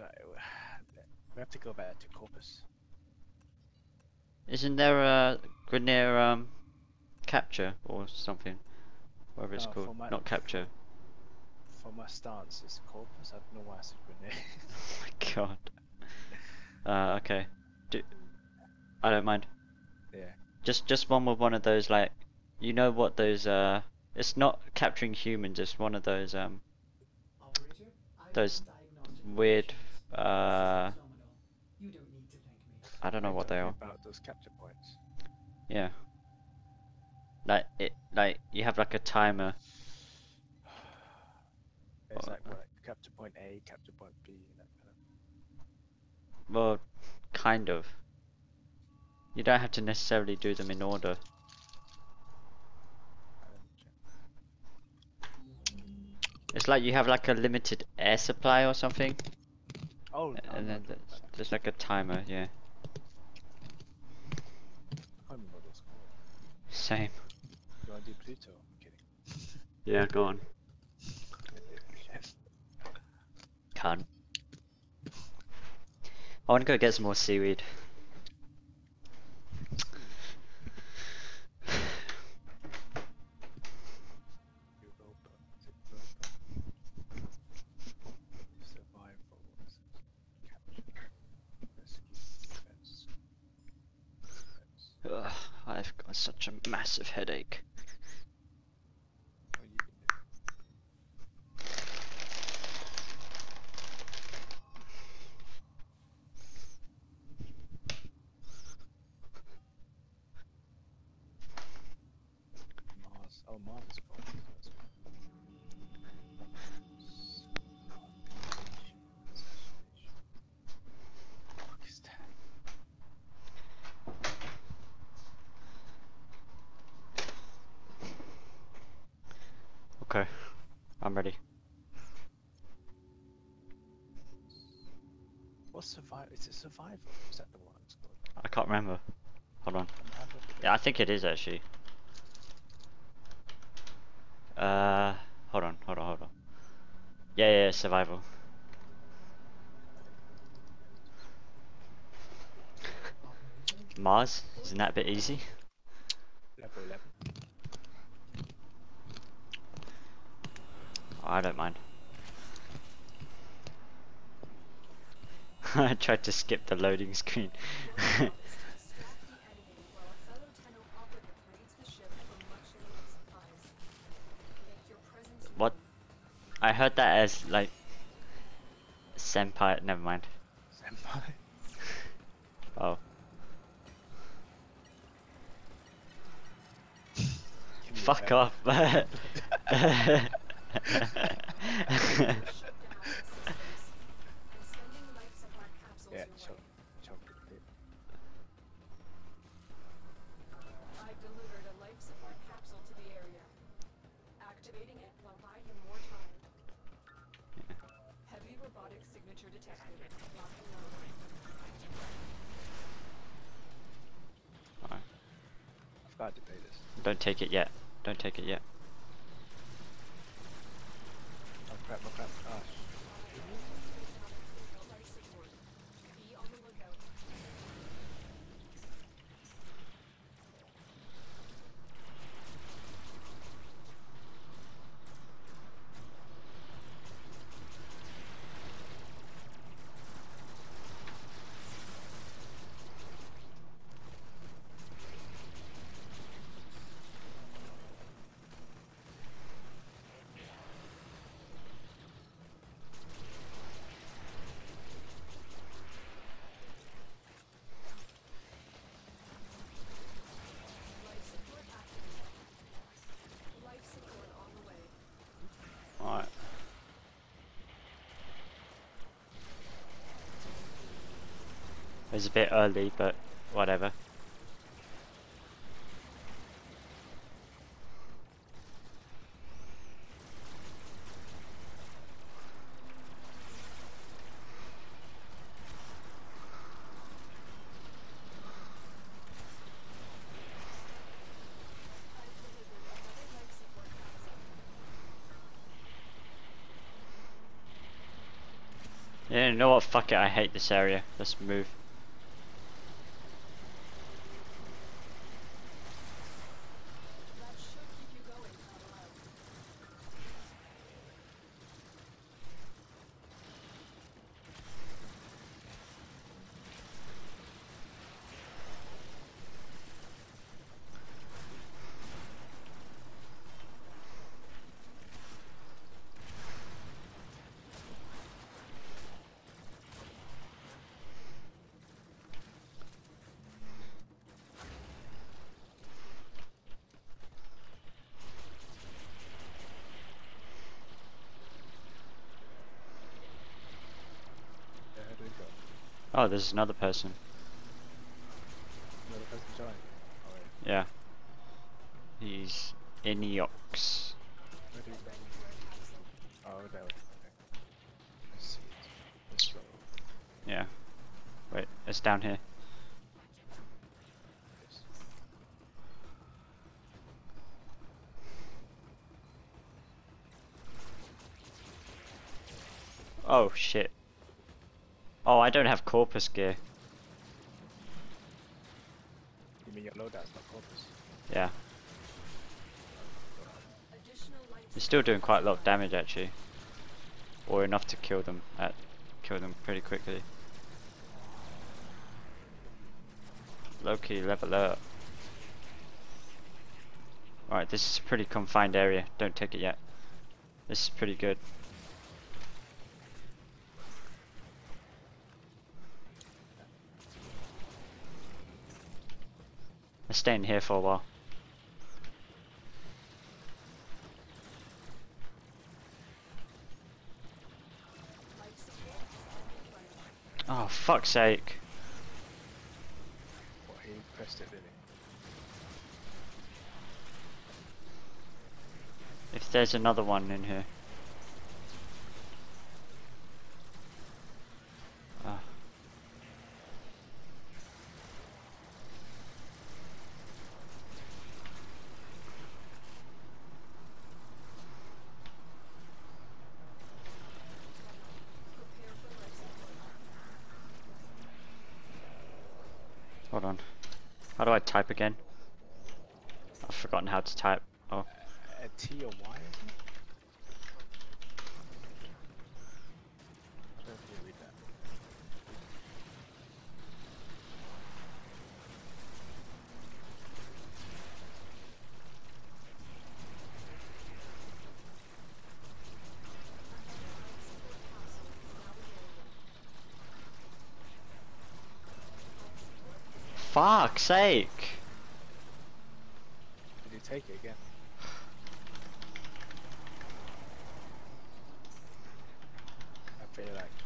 have to go back to Corpus. Isn't there a Grenier um capture or something? Whatever it's No, called. for my- Not capture. For my stance, it's Corpus. I don't know why I said Grenade. Oh my god. Uh, okay. Do I don't mind. Yeah. Just just one with one of those, like, you know what those uh it's not capturing humans, it's one of those um Operator, I those found diagnostic weird operations. uh This is phenomenal. You don't need to thank me. I don't know Are you what they talking are. about those capture points? Yeah. Like it like you have like a timer. It's Or- like what, capture point A, capture point B, that kind of. Well, kind of. You don't have to necessarily do them in order. Uh, let me check. It's like you have like a limited air supply or something, Oh, no, I'm and not then talking there's, about that. there's like a timer, yeah. I can't remember what it's called. Same. You wanna do Pluto? I'm kidding. Yeah, go on. Yes. Can't. I want to go get some more seaweed. Europa. Is it Europa? Survival. What is it? Capture. Rescue. Defense. Defense. Ugh, I've got such a massive headache. What you can do? Mars. Oh, Mars is cool. That's cool. Assassination. Assassination. What is that? Okay, I'm ready. What's survival? Is it survival? Is that the one it's called? I can't remember. Hold on. I'm having a Yeah, I think it is actually. Uh, hold on, hold on, hold on. Yeah, yeah, yeah, survival. Operator, Mars? Isn't that a bit easy? level eleven. Oh, I don't mind. I tried to skip the loading screen. Your job is to distract the enemy while a fellow Tenno operative raids the ship for much needed supplies. Make your presence What? known. I heard that as like senpai. Never mind. Senpai. Oh, Give me fuck your off. hand. Yeah, choke, choke it a bit. I've delivered a life support capsule to the area. Activating it will buy you more time. Heavy robotic signature detected. Locking on. Alright. I forgot to pay this. Don't take it yet. Don't take it yet. Oh crap! Oh crap! Gosh. Life support. Be on the lookout. Life support activated. Life support on the way. Alright. It was a bit early, but whatever. I've delivered another life support capsule. You know what? Fuck it. I hate this area. Let's move. That should keep you going for a while. Yeah, where do we go? Oh, there's another person. Another person joined. Oh wait, Yeah. He's Iniox. where do we go? Oh, that way. Okay. Let's see. Let's go. Yeah. Wait, it's down here. Yes. Oh shit. Oh, I don't have corpus gear. You mean your loadout's not corpus? Yeah. Additional light He's still doing quite a lot of damage actually. Or enough to kill them at kill them pretty quickly. Low-key level up. Alright, this is a pretty confined area. Don't take it yet. This is pretty good. Let's stay in here for a while. life support is on the fire. Oh, fuck's sake. Well, he pressed it, didn't he? If there's another one in here. Ah. Prepare for life support. Hold on. How do I type again? I've forgotten how to type. Oh. A T or Y, isn't it? I don't know if you read that. Fuck's sake. Did you take it again? I feel like.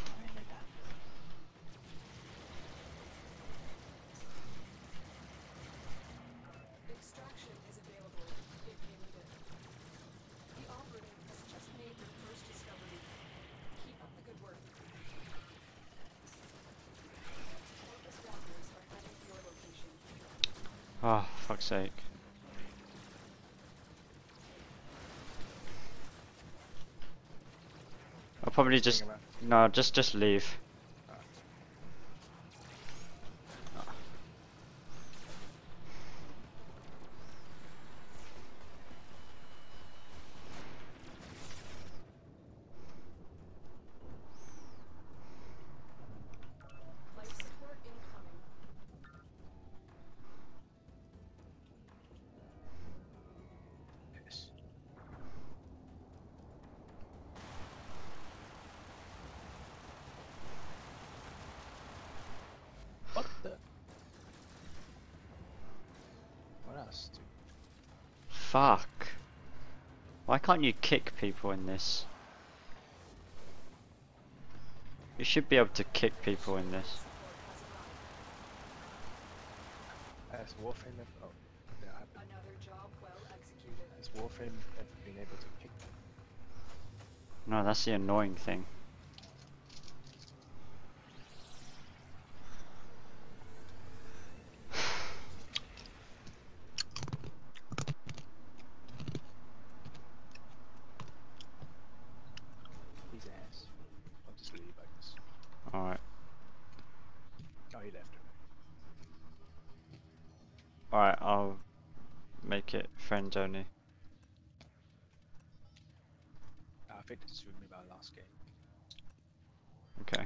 Extraction is available if you need it. The operative has just made your first discovery. Keep up the good work. Corpus walkers are heading to your location. Oh, fuck's sake. I'll probably just Think about no, just just leave. Life support incoming. Yes. What the? What else? Dude? Fuck. Why can't you kick people in this? You should be able to kick people in this. Has Warframe ever? Oh, that happened. Another job well executed. Has Warframe ever been able to kick them? No, that's the annoying thing. His ass. I'll just leave, I guess. Alright, I'll make it friends only. I think this would be my last game. Okay.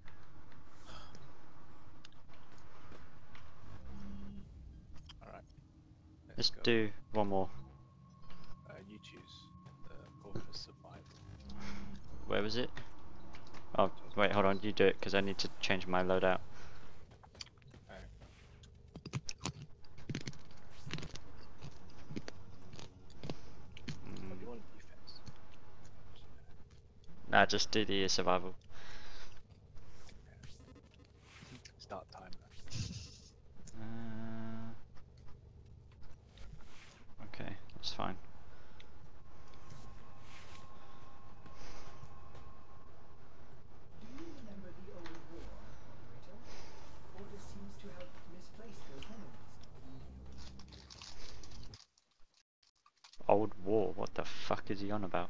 Alright. Let's go. do one more. Uh, you choose. Uh, go for survival. Where was it? Oh, wait, hold on. You do it because I need to change my loadout. Alright. Mm. What do you want defense? Nah, just do the survival. Start timer. Uh, okay, that's fine. Do you remember the old war, operator? Order seems to have misplaced those memories. Old war, what the fuck is he on about?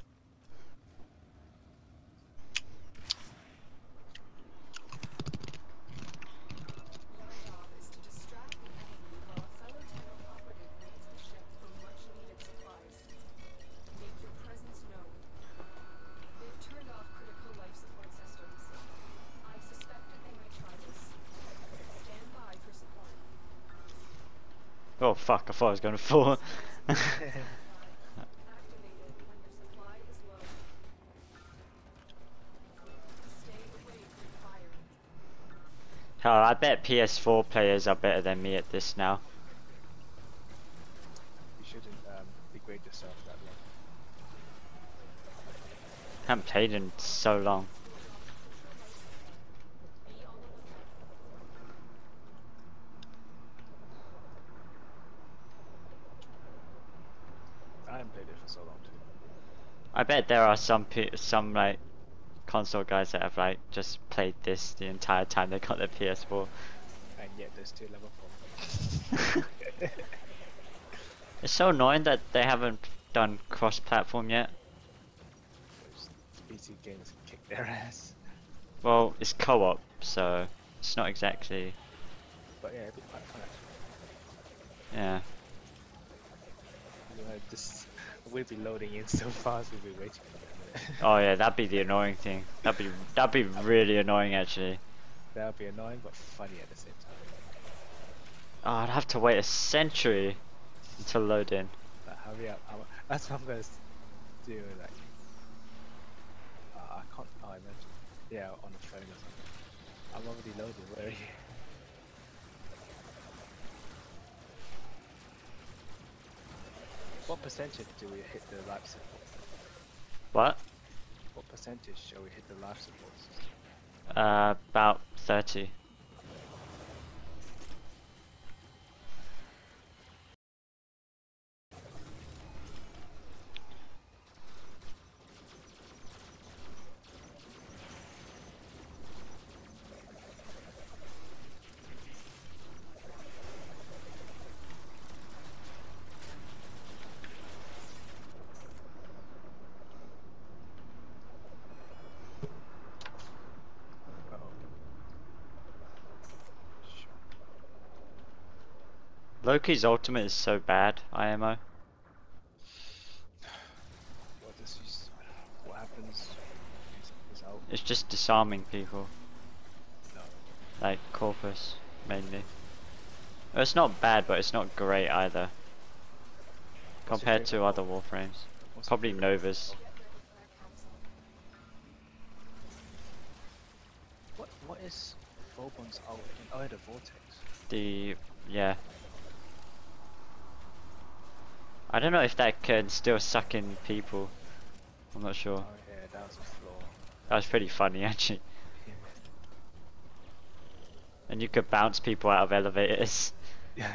Your job is to distract the enemy while a fellow Tenno operative raids the ship for much-needed supplies. Make your presence known. They've turned off critical life support systems. I suspected they might try this. Stand by for support. Oh fuck, I thought I was going to fall. Activated when your supply is low. Stay away from fire. Hell, I bet P S four players are better than me at this now. You shouldn't um, degrade yourself that long. Haven't played in so long. Be on the lookout. I haven't played it for so long too. I bet there are some pe some like console guys that have like just played this the entire time they got their P S four. And yet they're still level four. It's so annoying that they haven't done cross-platform yet. Those P C games kick their ass. Well, it's co-op, so it's not exactly. But yeah, it'd be quite fun actually. Yeah. You know, just we'd be loading in so fast, we'd be waiting for them. Oh yeah, that'd be the annoying thing. That'd be that'd be really annoying actually. That would be annoying but funny at the same time. Oh, I'd have to wait a century until load in. But hurry up! I'm, that's what I'm gonna s- do. Like, uh, I can't. Oh, I meant, yeah, on the phone or something. I'm already loaded. Where are you? What percentage do we hit the life support? What? What percentage shall we hit the life support system? Uh, about thirty. Uh oh. Sure. Loki's ultimate is so bad, I M O. What does he? s- What happens? Is, is out? It's just disarming people, No. like Corpus mainly. Well, it's not bad, but it's not great either. What's your Compared to favourite other Warframe? Warframes. What's your Probably favourite Novas. Get ready for a council. What What is Vauban's ult? Oh, the vortex. The yeah. I don't know if that can still suck in people. I'm not sure. Oh yeah, that was a flaw. That was pretty funny actually. And you could bounce people out of elevators. Yeah.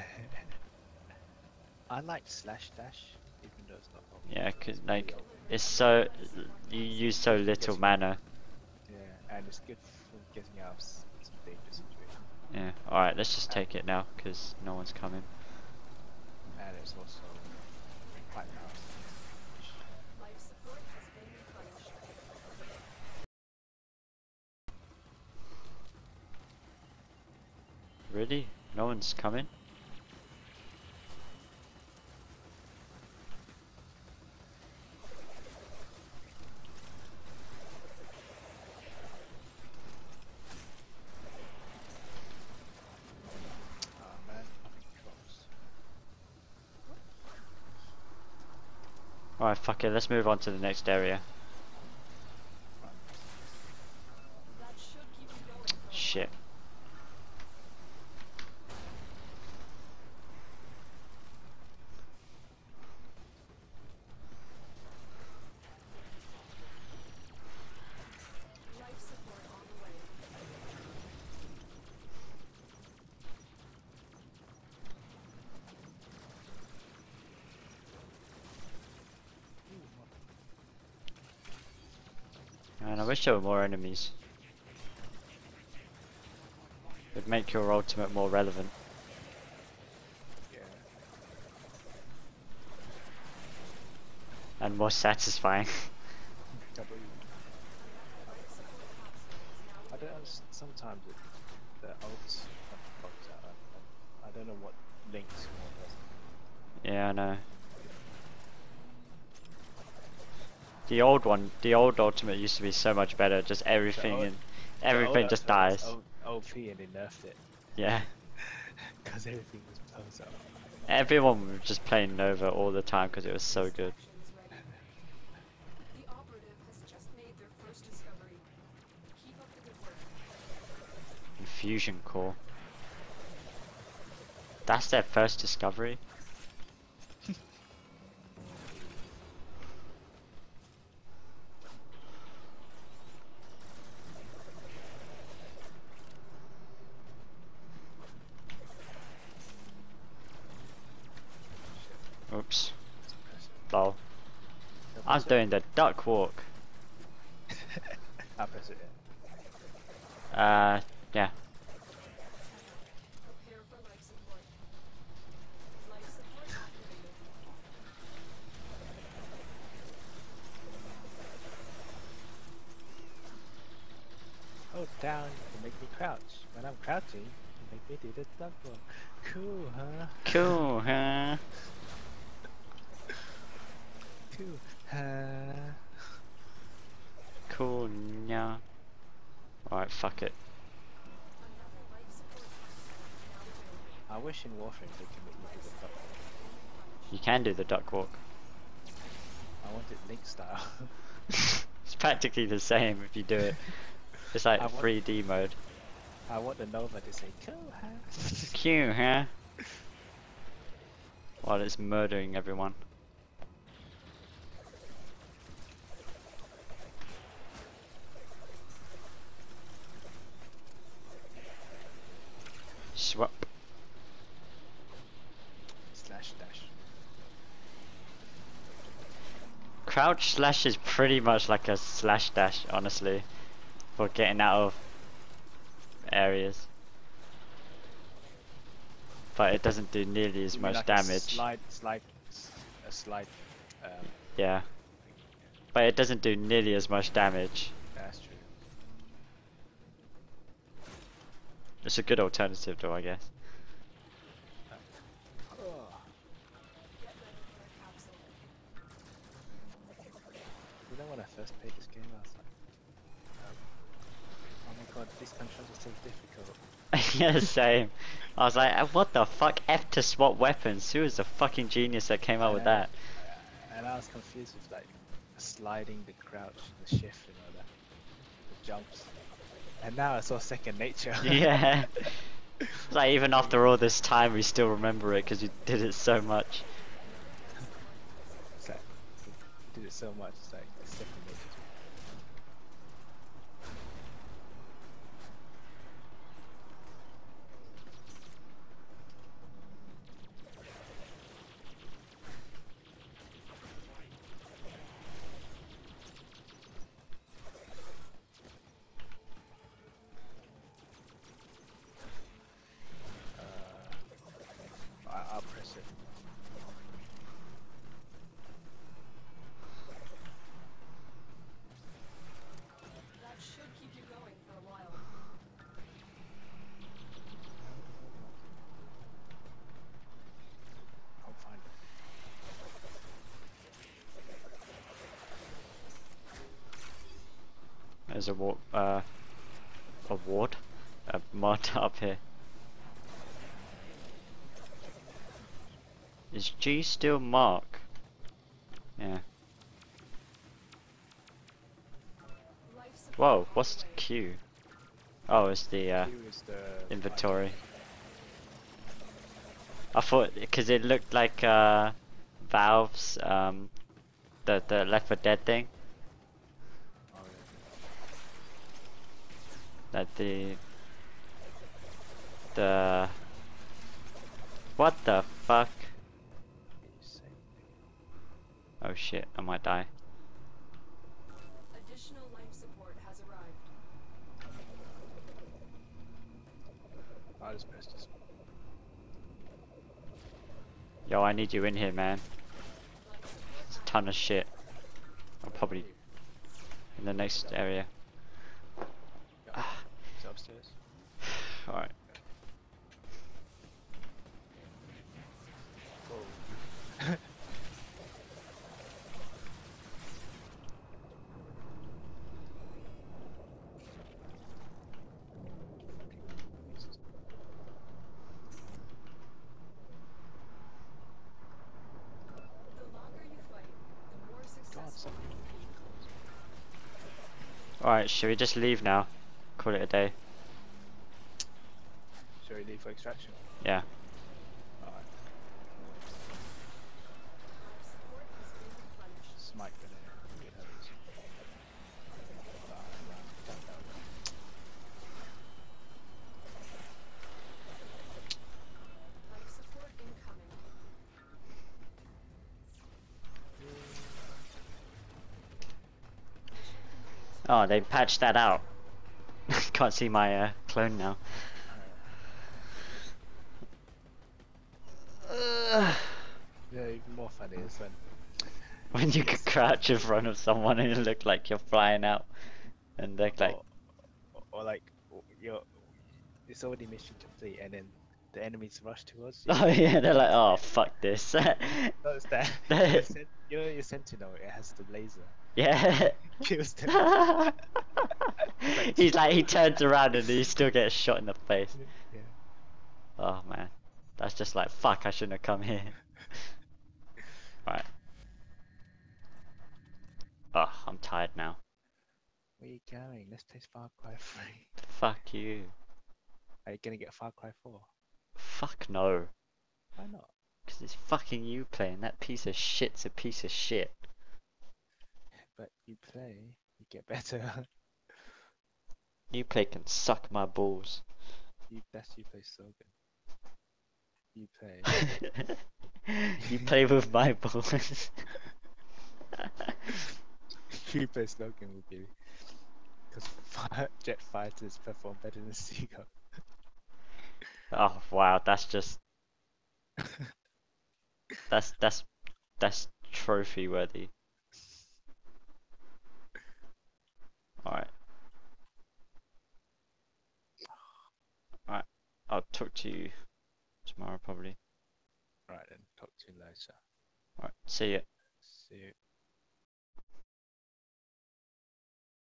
I like slash dash, even though it's not. Vauban. Yeah, cause It's like pretty O P. it's so you use so little mana. Yeah, and it's good for getting out of s- some dangerous situations. Yeah. All right, let's just take it now, cause no one's coming. And it's also quite powerful. Life support has been replenished. Really? No one's coming? Alright, fuck it, let's move on to the next area. That should keep you going for a Shit. while. Life support on the way. And I wish there were more enemies. It'd make your ultimate more relevant. Yeah. And more satisfying. W. I don't understand. Sometimes it, the ults kind of bugs out. I, I don't know what links or what doesn't. Yeah, I know. The old one, the old ultimate used to be so much better, just everything old- and The everything old just ultimate was dies. O- OP and they nerfed it Yeah. because everything was close up. Everyone was just playing Nova all the time because it was so good. Actions ready. The operative has just made their first discovery. Keep up the good work. Infusion core. That's their first discovery? Oops. Lol. I was doing the duck walk. I press it. Uh, yeah. Prepare for life support. Life support activated. Hold down to make me crouch. When I'm crouching, you make me do the duck walk. Cool, huh? Cool, huh? Cool, huh? Cool, yeah. Alright, fuck it. Another life support pack now available. I wish in Warframe they could make me do the duck walk. You can do the duck walk. I want it Link style. It's practically the same if you do it. It's like I want- three D mode. I want the Nova to say cool, huh? Cute, huh? While it's murdering everyone. Swap. Slash dash. Crouch slash is pretty much like a slash dash, honestly, for getting out of areas. But it doesn't do nearly as You mean much like a damage. Slide, slide, s- a slide. Um, Yeah. But it doesn't do nearly as much damage. that's true. It's a good alternative though, I guess. Oh. Get ready for a capsule. You know when I first played this game, I was like, um, oh my god, these controls are so difficult. Yeah, same. I was like, "Uh, what the fuck? F to swap weapons? Who is the fucking genius that came up with And I- that? And I was confused with like sliding, the crouch, the shift, and all that, the jumps. And now it's all second nature. Yeah. It's like even after all this time, we still remember it because you did it so much. It's like, you did it so much, it's like it's second nature. Uh, I, I'll press it. That should keep you going for a while. I'll find it. There's a wa- uh, a ward, a mod up here. Is G still Mark? Yeah. Whoa, what's Q? Oh, it's the uh, Q is the inventory. I thought because it looked like uh, Valve's um, the the Left four Dead thing. Oh, yeah. That the the what the fuck? Same thing. Oh shit, I might die. Additional life support has arrived. I'll just press this. Yo, I need you in here, man. It's a ton of shit. I'm probably in the next area. Yeah. It's upstairs. Alright. Whoa. The longer you fight, the more God, successful something. you will be. Alright, should we just leave now? Call it a day. Shall we leave for extraction? Yeah. Alright. Life support has been replenished. Smite grenade. Get those. Ah, no, don't know. Life support incoming. Mission complete. Oh, they patched that out. Can't see my uh, clone now. Ugh. Yeah, even more funny is when When you could crouch in front of someone and it look like you're flying out, and they're like, or, or, or like w- you're it's already mission complete and then the enemies rush towards you. oh yeah, they're like, oh fuck this. Notice that your sen- you know your sentinel, it has the laser. Yeah. Kills them. He's like, he turns around and he still gets shot in the face. Yeah. Oh man, that's just like, fuck, I shouldn't have come here. Right. Oh, I'm tired now. Where you going? Let's play Far Cry three. Fuck you. Are you gonna get Far Cry four? Fuck no. Why not? Cause it's fucking you playing. That piece of shit's a piece of shit. But you play, you get better. You play can suck my balls. you that's you play so good. You play. You play with my balls. you play slogan would be because jet fighters perform better than seagull. Oh wow, that's just that's that's that's trophy worthy. Alright. Alright. I'll talk to you tomorrow probably. Right then, talk to you later. Alright, see ya. See you.